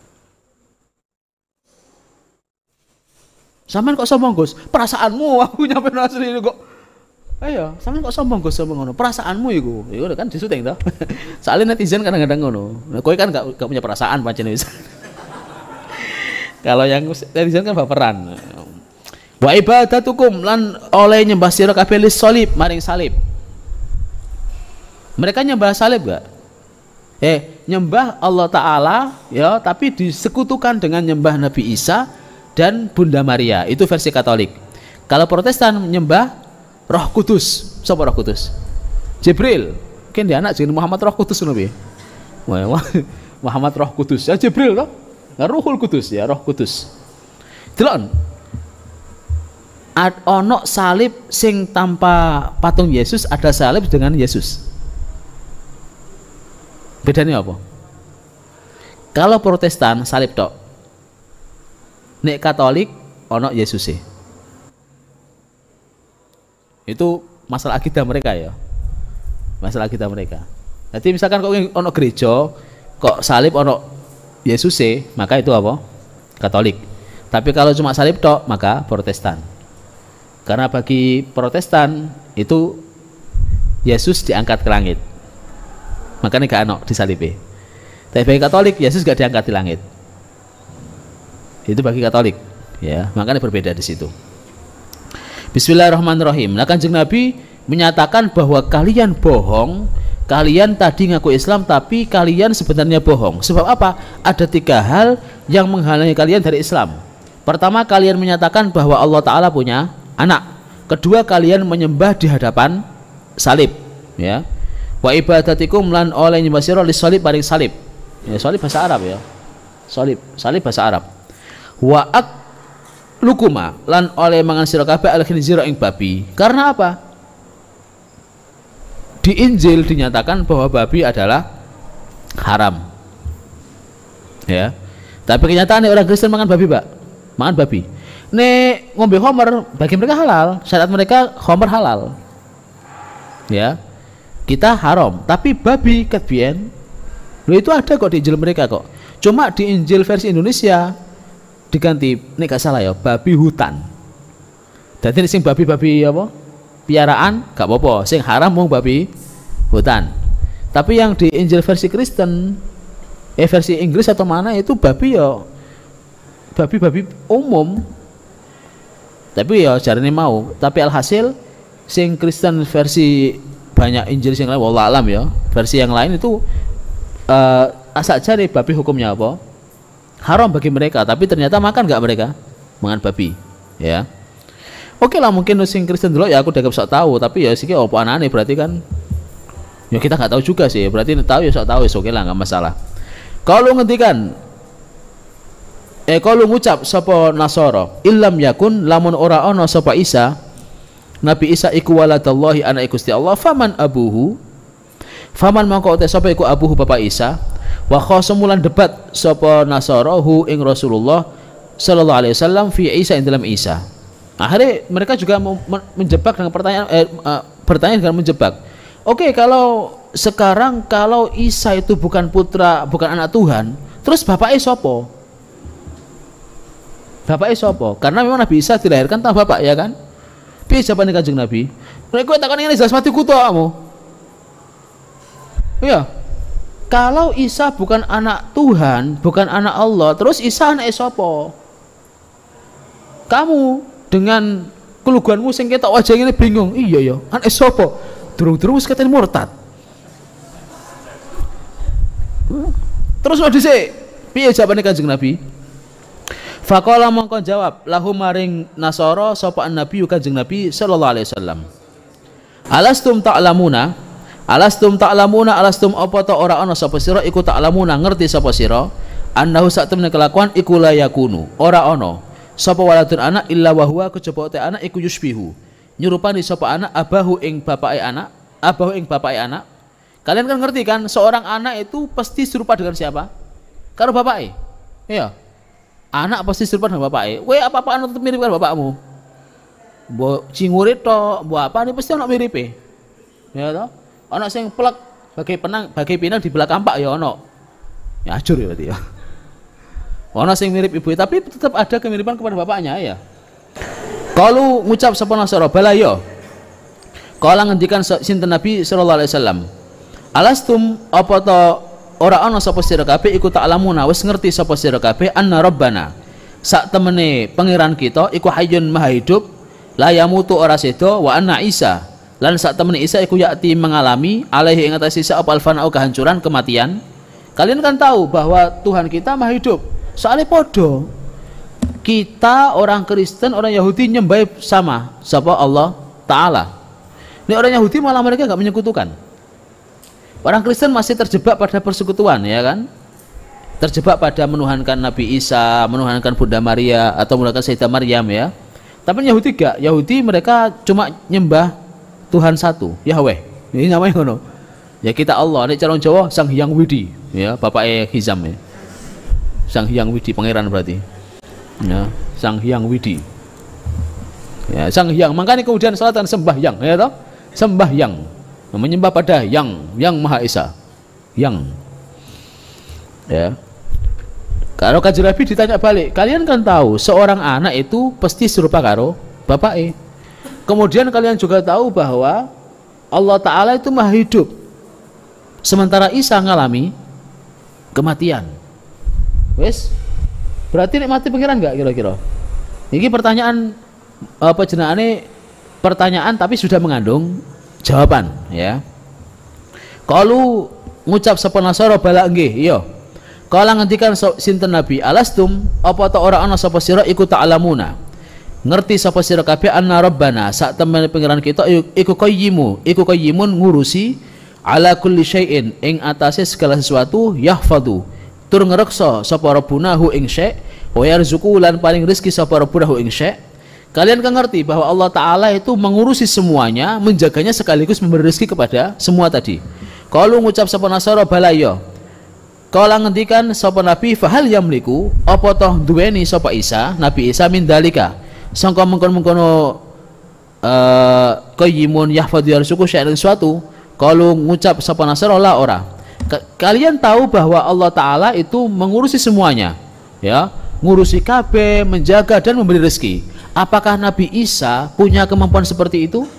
Sampeyan kok sombong, Gus? Perasaanmu aku nyampe asli kok. Ayo, sampeyan kok sombong, Gus, sombong ngono. Perasaanmu iku. Iku kan disuting to. Soalnya netizen kadang-kadang ngono. Nah, kowe kan gak punya perasaan pancen wis. Kalau yang netizen kan baperan. Wa ibadatukum lan oleh nyembah sira kabeh lis salib maring salib. Mereka nyembah salib gak? Nyembah Allah Ta'ala ya, tapi disekutukan dengan nyembah Nabi Isa dan Bunda Maria. Itu versi Katolik. Kalau Protestan nyembah Roh Kudus. Sapa Roh Kudus? Jibril. Mungkin dia anak jeneng Muhammad Roh Kudus ngono piye? Muhammad Roh Kudus. Ya Jibril toh? Ruhul Kudus ya, Roh Kudus. Delok. Ono salib sing tanpa patung Yesus, ada salib dengan Yesus. Bedanya apa? Kalau Protestan salib tok. Nek Katolik ono Yesus e. Itu masalah akidah mereka ya. Masalah akidah mereka. Jadi misalkan kok ono gereja kok salib ono Yesus e, maka itu apa? Katolik. Tapi kalau cuma salib tok, maka Protestan. Karena bagi Protestan itu Yesus diangkat ke langit. Makanya gak ono disalibe. Tapi bagi Katolik Yesus gak diangkat di langit. Itu bagi Katolik, ya. Makanya berbeda di situ. Bismillahirrahmanirrahim. Nah, Kanjeng Nabi menyatakan bahwa kalian bohong, kalian tadi ngaku Islam tapi kalian sebenarnya bohong. Sebab apa? Ada 3 hal yang menghalangi kalian dari Islam. Pertama, kalian menyatakan bahwa Allah Ta'ala punya anak. Kedua, kalian menyembah di hadapan salib, ya. Wa ibadatikum lan oleh nyembah sira lis salib paring salib. Ya, salib bahasa Arab ya. Salib bahasa Arab. Wa lukuma lan oleh mangan sira kabeh al-khinzira ing babi. Karena apa? Di Injil dinyatakan bahwa babi adalah haram. Ya. Tapi kenyataannya orang Kristen makan babi, Pak. Makan babi. Nek ngombe khamr bagi mereka halal, syariat mereka khamr halal. Ya. Kita haram, tapi babi ketbien. Loh itu ada kok di Injil mereka kok. Cuma di Injil versi Indonesia diganti nek gak salah ya babi hutan. Dadi sing babi-babi apa? Piaraan gak apa-apa, sing haram mung babi hutan. Tapi yang di Injil versi Kristen, versi Inggris atau mana itu babi ya babi-babi umum. Tapi ya jarane mau, tapi alhasil sing Kristen versi banyak Injil yang lain wallah alam ya, versi yang lain itu asal cari babi hukumnya apa? Haram bagi mereka, tapi ternyata makan nggak mereka? Makan babi, ya. Oke lah, mungkin sing Kristen dulu ya aku udah sok tahu, tapi ya sih apa anane berarti kan ya kita nggak tahu juga sih, berarti tahu ya sok tahu ya oke lah, nggak masalah. Kalau ngendikan kalau ngucap sapa Nasara illam yakun lamun ora ana sapa Isa Nabi Isa iku waladallahi anak Gusti Allah faman abuhu faman mangko te sapa iku abuhu bapak Isa wa khosemulan debat sapa Nasara hu ing Rasulullah sallallahu alaihi wasallam fi Isa ing dalam Isa. Akhirnya mereka juga menjebak dengan pertanyaan bertanya dengan menjebak. Oke, kalau sekarang kalau Isa itu bukan putra, bukan anak Tuhan, terus bapaknya sapa? Bapaknya sapa? Karena memang Nabi Isa dilahirkan tanpa bapak, ya kan? Piye jawabane Kanjeng Nabi? Nek kowe takon ngene jelas mati ku to kamu. Iya. Kalau Isa bukan anak Tuhan, bukan anak Allah, terus Isa anak sapa? Kamu dengan keluguanmu sing ketok wajah ngene bingung. Iya ya, anak sapa? Durung-durung wis keten murtad. Terus lo dhisik, piye jawabane Kanjeng Nabi? Faqala mongko jawab lahu maring Nasara sapa Nabi Kanjeng Nabi sallallahu alaihi wasallam. Alastum ta'lamuna alastum apa ta ora ana sapa sira iku ta'lamuna ngerti sapa sira annahu sak temene kelakuan iku la yakunu ora ana sapa waladun anak illa wa huwa kejaba te anak iku yusbihu nyurupani sapa anak abahu ing bapake anak Kalian kan ngerti kan seorang anak itu pasti serupa dengan siapa? Karo bapake. Iya. Anak pasti serupa dengan bapaknya. Kowe apa-apaan tetep mirip karo bapakmu. Mbok cingurit to, mbok apa nih pasti anak miripe. Ya toh? Anak sing plek bagai pinang di belakang kampak ya ono. Ya ajur ya berarti ya. Ono sing mirip ibu tapi tetap ada kemiripan kepada bapaknya ya. Kalau ngucap sapa Nasara bala ya. Kala ngendikan sinten Nabi sallallahu alaihi wasallam. Alastum apa to ora ana sapa sira kabeh iku ta'lamuna wis ngerti sapa sira kabeh anna rabbana sak temene pangeran kita iku hayyun maha hidup la yamutu ora sedo wa anna Isa lan sak temene Isa iku yakti mengalami alaihi ing atas Isa apa alfana'u kehancuran kematian. Kalian kan tahu bahwa Tuhan kita maha hidup. Soalnya podo kita orang Kristen orang Yahudi nyembah sama sapa Allah Ta'ala. Ini orang Yahudi malah mereka nggak menyekutukan. Orang Kristen masih terjebak pada persekutuan, ya kan? Terjebak pada menuhankan Nabi Isa, menuhankan Bunda Maria atau menuhankan Sayyidah Maryam, ya. Tapi Yahudi enggak. Yahudi mereka cuma nyembah Tuhan satu, Yahweh. Ini namanya ngono. Ya kita Allah. Nek cara Jawa Sang Hyang Widi, ya, bapake Hizam ya. Sang Hyang Widi pangeran berarti. Ya, Sang Hyang Widi. Ya, Sang Hyang. Makanya kemudian salatan sembahyang, ya toh? Sembahyang. Menyembah pada yang Maha Esa. Yang. Ya. Kalau Kanjeng Nabi ditanya balik, kalian kan tahu seorang anak itu pasti serupa karo bapaknya. Kemudian kalian juga tahu bahwa Allah Ta'ala itu maha hidup. Sementara Isa ngalami kematian. Wes, berarti nek mati pengiran enggak kira-kira? Ini pertanyaan apa jenengane? Pertanyaan tapi sudah mengandung jawaban, ya. Kalau ngucap sapa Nasara bala nggih, iya. Kala ngendikan sinten Nabi, alastum apa ta ora ana sapa sira iku ta'lamuna. Ngerti sapa sira kabeh anna rabbana sak temene pengiran kita iku qayyimun ngurusi ala kulli syai'in ing atase segala sesuatu yahfadu tur ngreksa sapa rabbuna hu ing syai' wa yarzuqu lan paling rezeki sapa rabbuna hu ing syai'. Kalian kan ngerti bahwa Allah Ta'ala itu mengurusi semuanya, menjaganya sekaligus memberi rezeki kepada semua tadi. Kalau ngucap sapa Nasara balaya, kalau ngendikan sapa Nabi fahal yamliku apa toh duweni sapa Isa, Nabi Isa min dalika sangka mengkono-mengkono qayyimun yahfadhu yarzuqu syai'an suatu. Kalau ngucap sapa Nasara ora. Kalian tahu bahwa Allah Ta'ala itu mengurusi semuanya, ya. ngurusi kabeh, menjaga dan memberi rezeki. Apakah Nabi Isa punya kemampuan seperti itu?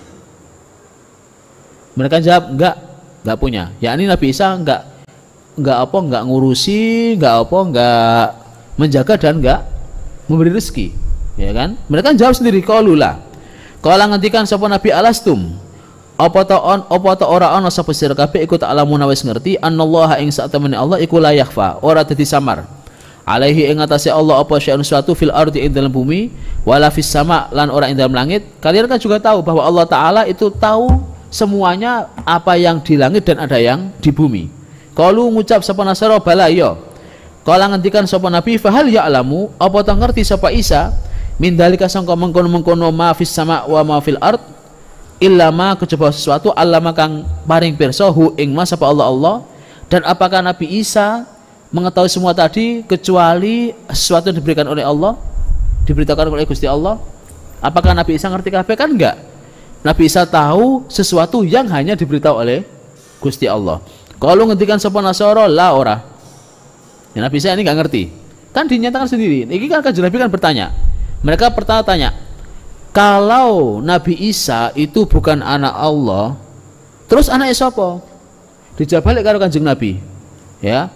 Mereka jawab enggak punya. Yakni Nabi Isa enggak ngurusi, enggak menjaga dan enggak memberi rezeki, ya kan? Mereka jawab sendiri, qaulula. Kala ngendikan sapa Nabi alastum, apa ta ora ana sapa sira kabeh iku ta'lamuna wis ngerti annallaha ing sak temene Allah iku la yakhfa, ora dadi samar. Alaihi ing atase Allah apa syai'un suatu fil ardi ing dalam bumi wala fis sama lan ora ing dalam langit. Kalian kan juga tahu bahwa Allah Ta'ala itu tahu semuanya apa yang di langit dan ada yang di bumi. Qalu ngucap sapa Nasara bala ya. Kala ngendikan sapa Nabi fahal ya'lamu apa ta ngerti sapa Isa min dalika sangka mengkono-mengkono ma fis sama wa ma fil ard illa ma kejaba sesuatu allama kang paring pirsa hu ing ma sapa Allah. Dan apakah Nabi Isa mengetahui semua tadi kecuali sesuatu yang diberikan oleh Allah, diberitakan oleh Gusti Allah? Apakah Nabi Isa ngerti kabeh? Kan enggak. Nabi Isa tahu sesuatu yang hanya diberitahu oleh Gusti Allah. Kalau ngendikan sapa Nasara la ora. Ya, Nabi Isa ini enggak ngerti. Kan dinyatakan sendiri. Ini kan Kanjeng Nabi kan bertanya. Mereka pertama tanya, kalau Nabi Isa itu bukan anak Allah, terus anaknya sapa? Dijawab balik karo Kanjeng Nabi. Ya.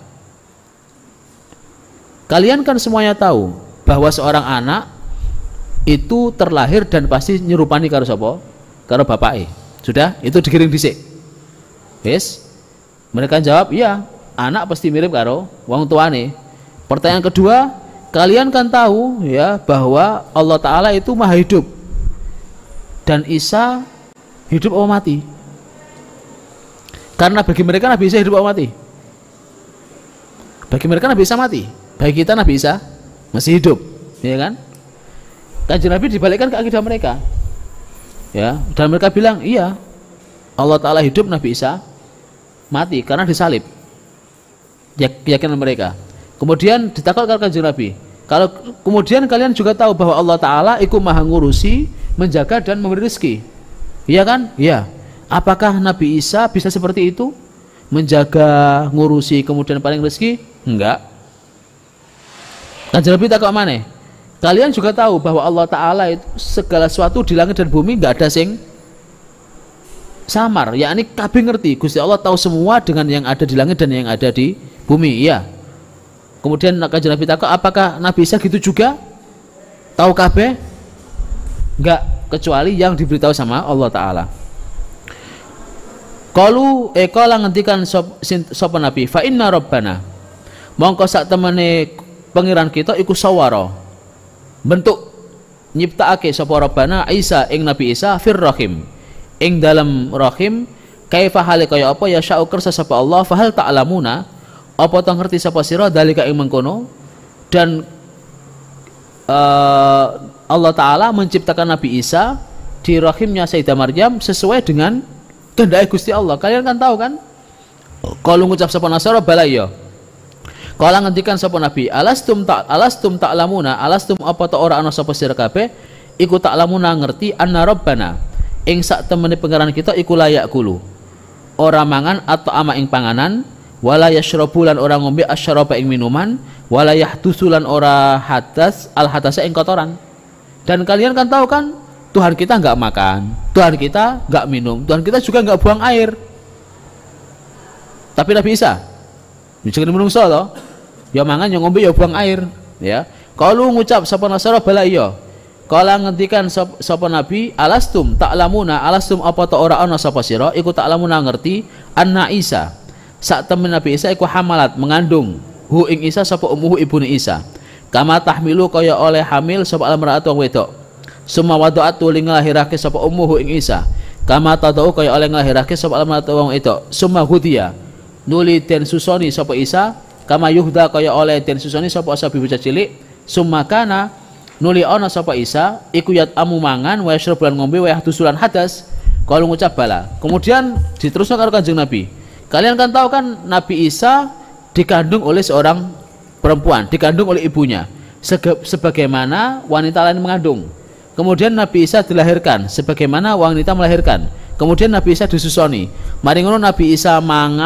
Kalian kan semuanya tahu bahwa seorang anak itu terlahir dan pasti nyerupani karo sapa? Karo bapake. Sudah, itu digiring dhisik. Wis. Mereka jawab, "Iya, anak pasti mirip karo wong tuane." Pertanyaan kedua, kalian kan tahu ya bahwa Allah Ta'ala itu maha hidup. Dan Isa hidup atau mati? Karena bagi mereka Nabi Isa hidup atau mati? Bagi mereka Nabi Isa mati. Bagi kita Nabi Isa masih hidup, ya kan? Kanjeng Nabi dibalikkan ke akidah mereka, ya. Dan mereka bilang, iya, Allah Ta'ala hidup, Nabi Isa mati karena disalib. Keyakinan mereka. Kemudian ditakut ke Kanjeng Nabi, kalau kemudian kalian juga tahu bahwa Allah Ta'ala iku maha ngurusi, menjaga dan memberi rezeki, iya kan? Iya. Apakah Nabi Isa bisa seperti itu? Menjaga, ngurusi, kemudian paling rezeki? Enggak. Kanjeng Nabi takok maneh, kalian juga tahu bahwa Allah Ta'ala itu segala sesuatu di langit dan bumi nggak ada sing samar, yakni kabeh ngerti. Gusti Allah tahu semua dengan yang ada di langit dan yang ada di bumi. Iya. Kemudian Kanjeng Nabi takok, apakah Nabi Isa gitu juga? Tahu kabeh? Enggak, kecuali yang diberitahu sama Allah Ta'ala. Kala ngendikan sapa Nabi, fa inna rabbana, mongko sak temene pengiran kita iku sawara, bentuk nyiptakake sapa Rabbana Isa ing Nabi Isa fir rahim, ing dalam rahim, kaifa hale kaya apa ya sya'u kersa sapa Allah, fahal ta'lamuna apa ta ngerti sapa sira dalika ing mengkono. Dan Allah Ta'ala menciptakan Nabi Isa di rahimnya Sayyidah Maryam sesuai dengan kehendak Gusti Allah. Kalian kan tahu kan? Kalau ngucap sapa Nasara bala ya. Kala ngendikan sapa Nabi, alastum ta'lamuna, alastum apa ta ora ana sapa sira kabeh iku ta'lamuna ngerti anna rabbana ing sak temene pangeran kita iku layak kulu, ora mangan atau ama ing panganan, wala yashrabu lan ora ngombe asyaraba ing minuman, wala yahdusulan ora hadas al hadasa ing kotoran. Dan kalian kan tahu kan, Tuhan kita enggak makan, Tuhan kita enggak minum, Tuhan kita juga enggak buang air. Tapi Nabi Isa jangan menungso loh, ya mangan, ya ngombe, ya buang air, ya. Kalau ngucap sapa Nasara bala iya. Kala ngendikan sapa Nabi, alastum ta'lamuna, alastum apa ta ora ana sapa sira iku ta'lamuna ngerti anna Isa sak temen Nabi Isa iku hamalat mengandung hu ing Isa sapa ummuhu ibune Isa, kama tahmilu kaya oleh hamil sapa almar'atu wong wedok, summa wada'atu ling nglahirake sapa ummuhu ing Isa, kama tadau kaya oleh nglahirake sapa almar'atu wong wedok, summa hudiya nuli den susoni sapa Isa, kama yuhda kaya oleh den susoni sapa sapi bocah cilik, summa kana nuli ana sapa Isa iku yat amu mangan wa yashrabulan ngombe wa yahdusulan hadas. Kalau ngucap bala. Kemudian diteruskan karo Kanjeng Nabi, kalian kan tahu kan Nabi Isa dikandung oleh seorang perempuan, dikandung oleh ibunya sebagaimana wanita lain mengandung. Kemudian Nabi Isa dilahirkan sebagaimana wanita melahirkan. Kemudian Nabi Isa disusoni. Mari ngono Nabi Isa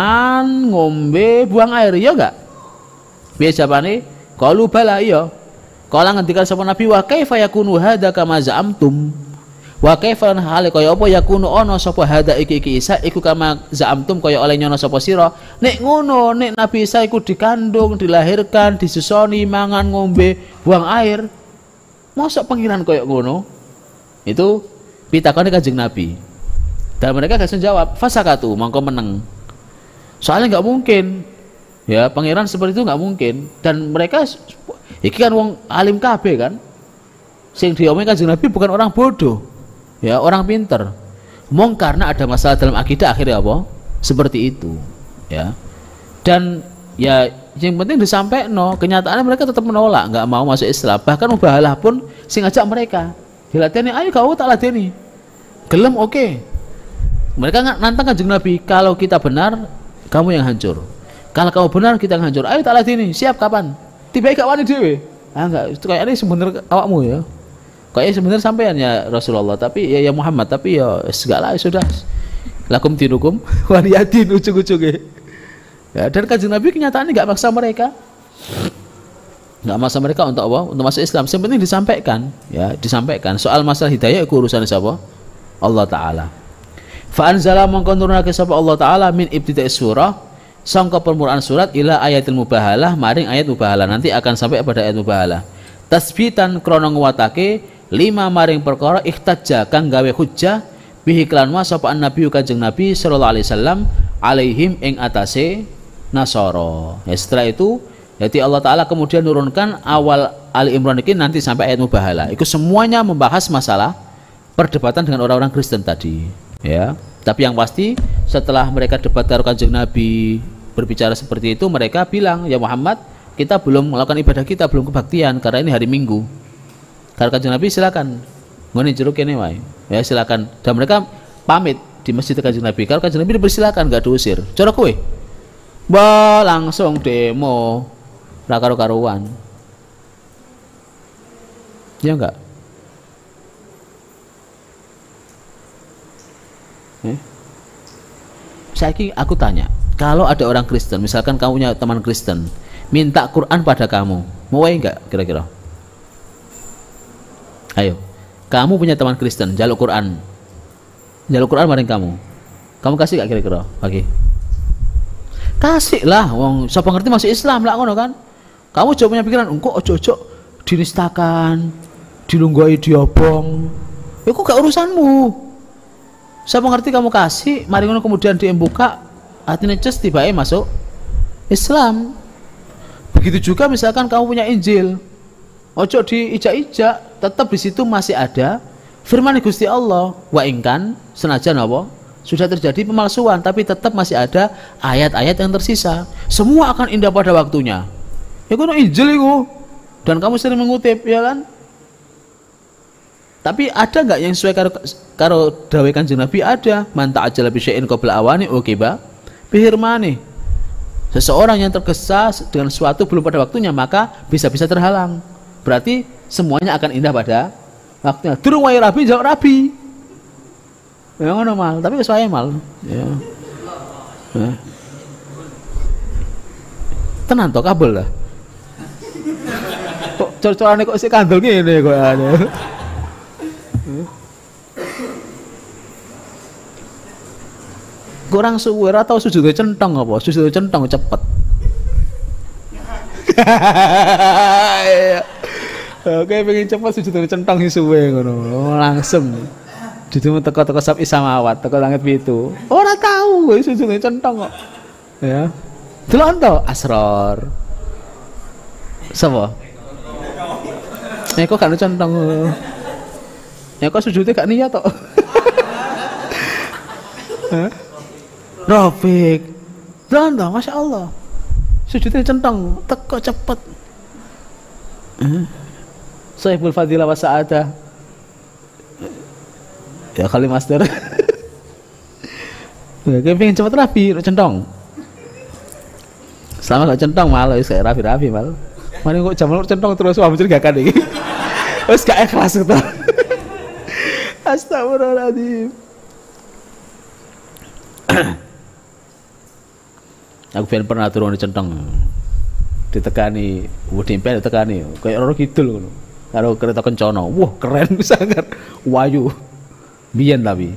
mangan, ngombe, buang air, iya enggak? Piye jawabane? Qalu bala iya. Kala ngendikan sapa Nabi, wa kaifa yakunu hadza kama za'amtum. Wa kaifa hale kaya apa yakunu ana sapa hadza iki Isa iku kama za'amtum kaya oleh nyono sapa sira. Nek ngono, nek Nabi Isa iku dikandung, dilahirkan, disusoni, mangan, ngombe, buang air. Mosok pengiran kaya ngono? Itu pitakone Kanjeng Nabi. Dan mereka gak jawab, fasakatu, mongko meneng. Soalnya nggak mungkin. Ya, pangeran seperti itu nggak mungkin. Dan mereka iki kan wong alim kabeh kan. Sing diomongin Kanjeng Nabi bukan orang bodoh. Ya, orang pinter. Mong karena ada masalah dalam akidah akhirnya apa? Seperti itu. Ya. Dan ya yang penting disampaikan, kenyataannya mereka tetap menolak, nggak mau masuk Islam. Bahkan Mubahalah pun sing ngajak mereka. Dilatihani, ayo kau tak latihani. Gelem oke. Mereka nantang Kanjeng Nabi, kalau kita benar, kamu yang hancur. Kalau kamu benar, kita yang hancur. Ayo tak latihani, siap kapan? Tiba-tiba gak wani dhewe. Enggak, itu kayaknya sebenarnya awakmu ya. Kayaknya sebenarnya sampean ya Rasulullah, tapi ya Muhammad, tapi ya segala sudah. Lakum dinukum waliyadin ujung-ujungnya. Ya, dan Kanjeng Nabi kenyataannya nggak maksa mereka. Nggak maksa mereka untuk apa? Untuk masuk Islam. Yang penting disampaikan, ya, disampaikan. Soal masalah hidayah itu urusan siapa? Allah Taala. Fa anzala mongko nurunake sapa Allah Taala min ibtida'is surah sangka permulaan surat ila ayatil mubahalah maring ayat mubahalah. Nanti akan sampai pada ayat mubahalah. Tasbitan krana nguwatake 5 maring perkara ihtajja kang gawe hujjah bihi klan wa sapa nabi Kanjeng Nabi sallallahu alaihi wasallam alaihim ing atase Nasara. Ya, setelah itu jadi Allah Ta'ala kemudian nurunkan awal Ali Imran ini nanti sampai ayat mubahalah. Itu semuanya membahas masalah perdebatan dengan orang-orang Kristen tadi, ya. Tapi yang pasti setelah mereka debat karo Kanjeng Nabi berbicara seperti itu, mereka bilang, ya Muhammad, kita belum melakukan ibadah, kita belum kebaktian karena ini hari Minggu. Karo Kanjeng Nabi silakan ngene jero kene wae. Ya silakan. Dan mereka pamit di masjid Kanjeng Nabi. Kalau Kanjeng Nabi dipersilakan, enggak diusir. Cara kowe langsung demo ra karo-karuan. Ya enggak? Saiki aku tanya, kalau ada orang Kristen, misalkan kamu punya teman Kristen, minta Quran pada kamu, mau wae enggak kira-kira? Ayo, kamu punya teman Kristen, jaluk Quran maring kamu kasih enggak kira-kira? Oke. Kasih lah, wong sapa ngerti masuk Islam lah ngono kan. Kamu coba punya pikiran, engko ojo-ojo dinistakan, dilunggoi diobong. Iku gak urusanmu. Sapa ngerti kamu kasih, mari ngono kemudian diembuka, atine ces tibae masuk Islam. Begitu juga misalkan kamu punya Injil. Ojo diijak-ijak, tetap di situ masih ada firman Gusti Allah. Wa ingkan senajan apa? Sudah terjadi pemalsuan, tapi tetap masih ada ayat-ayat yang tersisa. Semua akan indah pada waktunya. Ya kuno Injil itu, dan kamu sering mengutip, ya kan? Tapi ada nggak yang sesuai karo dawuh Kanjeng Nabi? Ada. Man ta'ajjala bi syai'in qabla awani uqiba bihirmani. Seseorang yang tergesa dengan sesuatu belum pada waktunya, maka bisa-bisa terhalang. Berarti semuanya akan indah pada waktunya. Durung wae rabi jauh rabi. Ya ngono mal, tapi kesuai mal. Ya. Tenan to kabel lah. Kok cor-corane kok sik kandel ngene kok ane. Kurang suwe ora tau sujud centong apa? Sujud centong cepet. Oke, pengen cepet sujud centong suwe ngono. Langsung. Ditumu teko-teko sapi samawat, teko langit pitu. Ora tahu kowe sujud centong kok. Ya. Delok to asror. Sapa? Kok gak centong. Ya kok sujudnya gak niat to. Hah? Rafiq. Delok to, Masya Allah. Sujudnya centong, teko cepet. Sahibul Fadilah wa Sa'adah. Ya kali master. Ya kayak pengen cepet rapi, centong. Selama gak centong malah wis kayak rapi-rapi malah. Mari kok jam centong terus wah mencurigakan gak iki. Wis gak ikhlas gitu. Astagfirullahaladzim. Aku pernah turun di centong. ditekani Udimpe ditekani kayak Roro Kidul ngono karo kereta kencana wah keren sangat wayu biyen tapi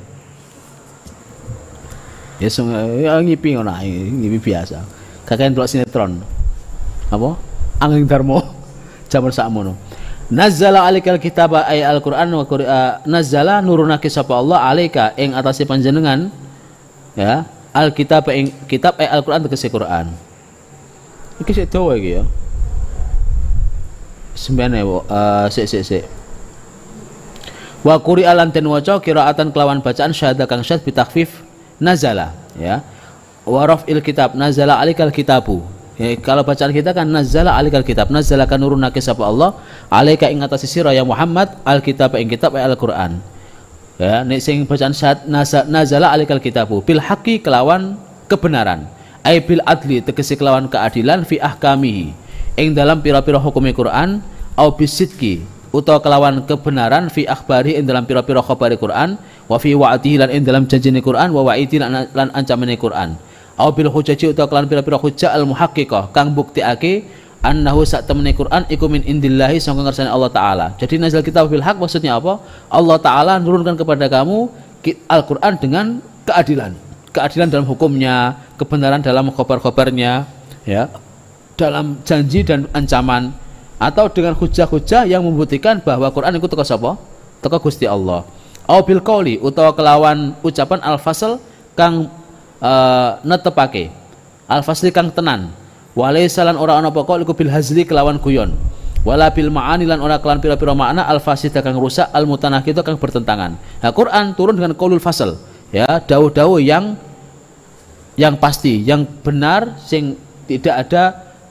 ya ngipi ngono ngipi biasa kakek ndelok sinetron apa Angin Darmo jaman sakmono nazzala alaikal kitaba ay al-Qur'an wa nazzala nurunake sapa Allah alaika ing atase panjenengan ya al-kitab ing kitab ay al-Qur'an tegese Qur'an iki sik dawa iki ya sembene sik wa quri'a lan den waca qiraatan kelawan bacaan syahada kang syad bi takhfif nazala ya wa raf'il kitab nazala alikal kitabu ya, kalau bacaan kita kan nazala alikal kitab nazala kan nurunake sapa Allah alaika ing atase sira ya Muhammad alkitab ing kitab Al-Qur'an ya nek sing bacaan syahad nazala alikal kitabu bil haqqi kelawan kebenaran ai bil adli tegese kelawan keadilan fi ahkamihi ing dalam pira-pira hukume Quran au bisidqi utawa kelawan kebenaran fi akhbari ing dalam pira-pira khabari Quran wa fi wa'dihi lan ing dalam janjine Quran wa wa'idi lan ancamane Quran au bil hujaji utawa kelawan pira-pira hujjah al muhaqqiqah kang buktiake annahu sak temene Quran iku min indillahi sangka ngersane Allah taala. Jadi nazal kitab bil haq maksudnya apa? Allah taala nurunkan kepada kamu Al-Qur'an dengan keadilan. Keadilan dalam hukumnya, kebenaran dalam khabar-khabarnya, ya. Dalam janji dan ancaman atau dengan hujah-hujah yang membuktikan bahwa Quran itu teko sapa? Teko Gusti Allah. Au bil qauli utawa kelawan ucapan al-fasl kang netepake. Al-fasli kang tenan. Walaysa lan ora ana pokok iku bil hazli kelawan guyon. Wala bil ma'ani lan ora kelawan pira-pira makna al-fasid kang rusak al-mutanaqid kang bertentangan. Nah, Quran turun dengan qaulul fasl, ya, dawuh-dawuh yang pasti, yang benar sing tidak ada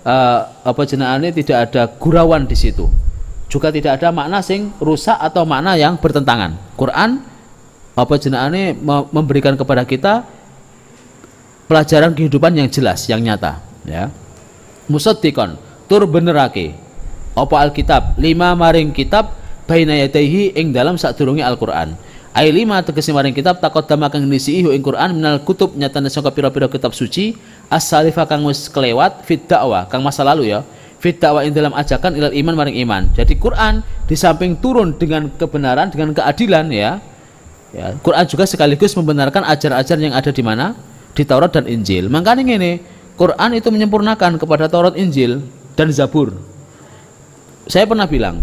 tidak ada gurauan di situ. Juga tidak ada makna sing rusak atau makna yang bertentangan. Quran memberikan kepada kita pelajaran kehidupan yang jelas, yang nyata, ya. Musaddiqan tur benerake apa alkitab lima maring kitab baina yadaihi ing dalam sadurunge Al-Qur'an. Ai lima tegese maring kitab taqaddama kang ngisi ing Qur'an minal kutub nyatane saka pira-pira kitab suci as-salifah kang wis kelewat fit dakwah kang masa lalu ya fit dakwah ing dalam ajakan ilal iman maring iman. Jadi Quran di samping turun dengan kebenaran dengan keadilan ya Quran juga sekaligus membenarkan ajaran-ajaran yang ada di mana di Taurat dan Injil. Makanya ngene Quran itu menyempurnakan kepada Taurat, Injil dan Zabur. Saya pernah bilang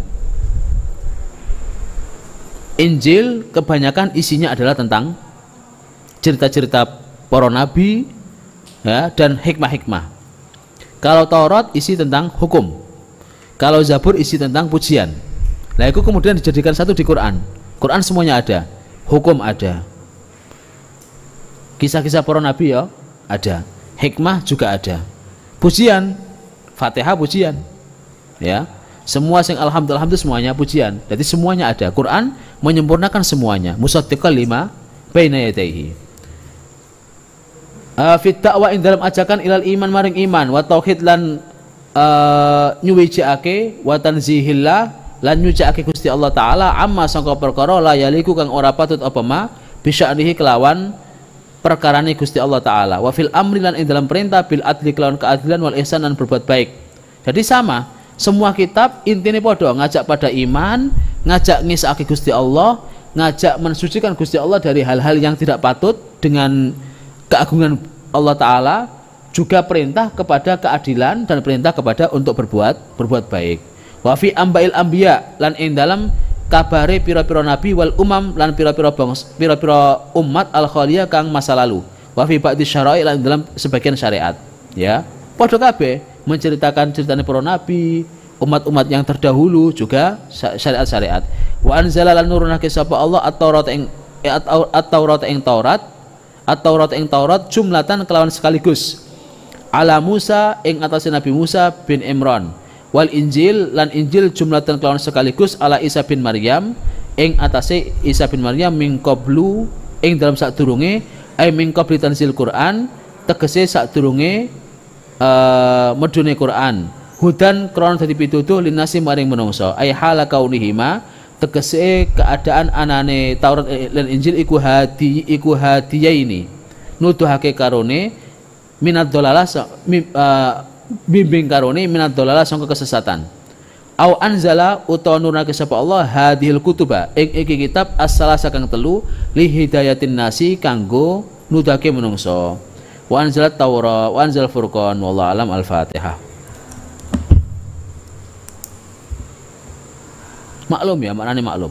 Injil kebanyakan isinya adalah tentang cerita-cerita para nabi ya, dan hikmah-hikmah. Kalau Taurat isi tentang hukum, kalau Zabur isi tentang pujian. Nah itu kemudian dijadikan satu di Quran. Quran semuanya ada, hukum ada, kisah-kisah para nabi ya ada, hikmah juga ada, pujian, Fatihah pujian, ya. Semua sing alhamdulillah itu semuanya pujian. Jadi semuanya ada. Quran menyempurnakan semuanya. Musaddiqal lima baina yadayhi. Fit da'wa ing dalam ajakan ilal iman maring iman wa tauhid lan nyuwijiake wa tanzihillah lan nyuciake Gusti Allah taala amma sangka perkara la yaliku kang ora patut apa ma bisya'nihi kelawan perkarane Gusti Allah taala. Wa fil amri lan ing dalam perintah bil adli kelawan keadilan wal ihsan lan berbuat baik. Jadi sama. Semua kitab intinya podo ngajak pada iman, ngajak ngisake Gusti Allah, ngajak mensucikan Gusti Allah dari hal-hal yang tidak patut dengan keagungan Allah Ta'ala, juga perintah kepada keadilan dan perintah kepada untuk berbuat baik. Wa fi ambail anbiya lan ing dalam kabare pira-pira nabi wal umam lan pira-pira umat al khaliyah kang masa lalu. Wa fi ba'di syara'i lan dalam sebagian syariat, ya. Podo kabeh menceritakan ceritanya para nabi, umat-umat yang terdahulu juga syariat-syariat. Wa anzala lan nurunake sapa Allah at-Taurat ing Taurat jumlatan kelawan sekaligus ala Musa ing atase Nabi Musa bin Imran wal Injil lan Injil jumlatan kelawan sekaligus ala Isa bin Maryam ing atase Isa bin Maryam min qablu ing dalam sadurunge ay min qabli tanzil Quran tegese sadurunge medune Quran hudan krono dadi pitutuh linasi maring menungso ay hala kaunihima tegese keadaan anane Taurat lan Injil iku hadiyaini nuduhake karone minad dolalah bimbing karone minad dalalah sangka kesesatan. Au anzala utawa nurunake sapa Allah hadhil kutuba iki kitab as-salasa kang telu li hidayatin nasi kanggo nudake menungso. Wa anzalat Taurat wa anzal Furqan wallahu alam al-Fatihah. Maklum ya, maknanya maklum.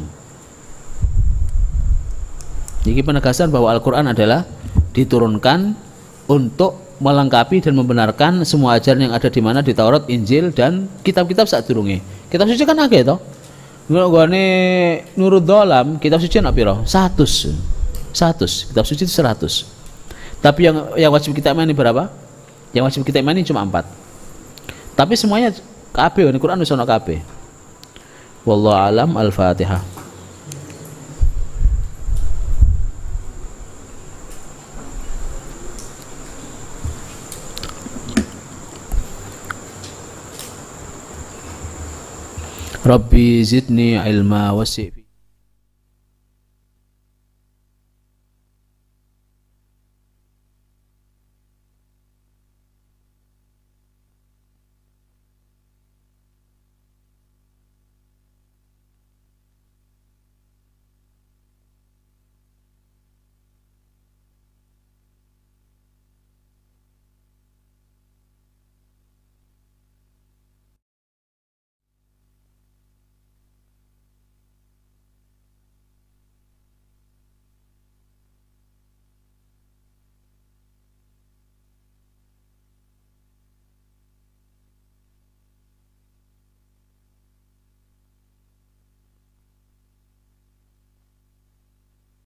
Ini penegasan bahwa Al-Quran adalah diturunkan untuk melengkapi dan membenarkan semua ajaran yang ada di mana di Taurat, Injil dan kitab-kitab saat durunge. Kitab suci kan akeh to. Gone Nurul Dolam, kitab suci ana pira? 100. Kitab suci itu 100. Tapi yang wajib kita imani berapa? Yang wajib kita imani cuma 4. Tapi semuanya kabeh di Quran wis ana kabeh. Wallahu alam al-Fatihah. Rabbi zidni ilma wasi'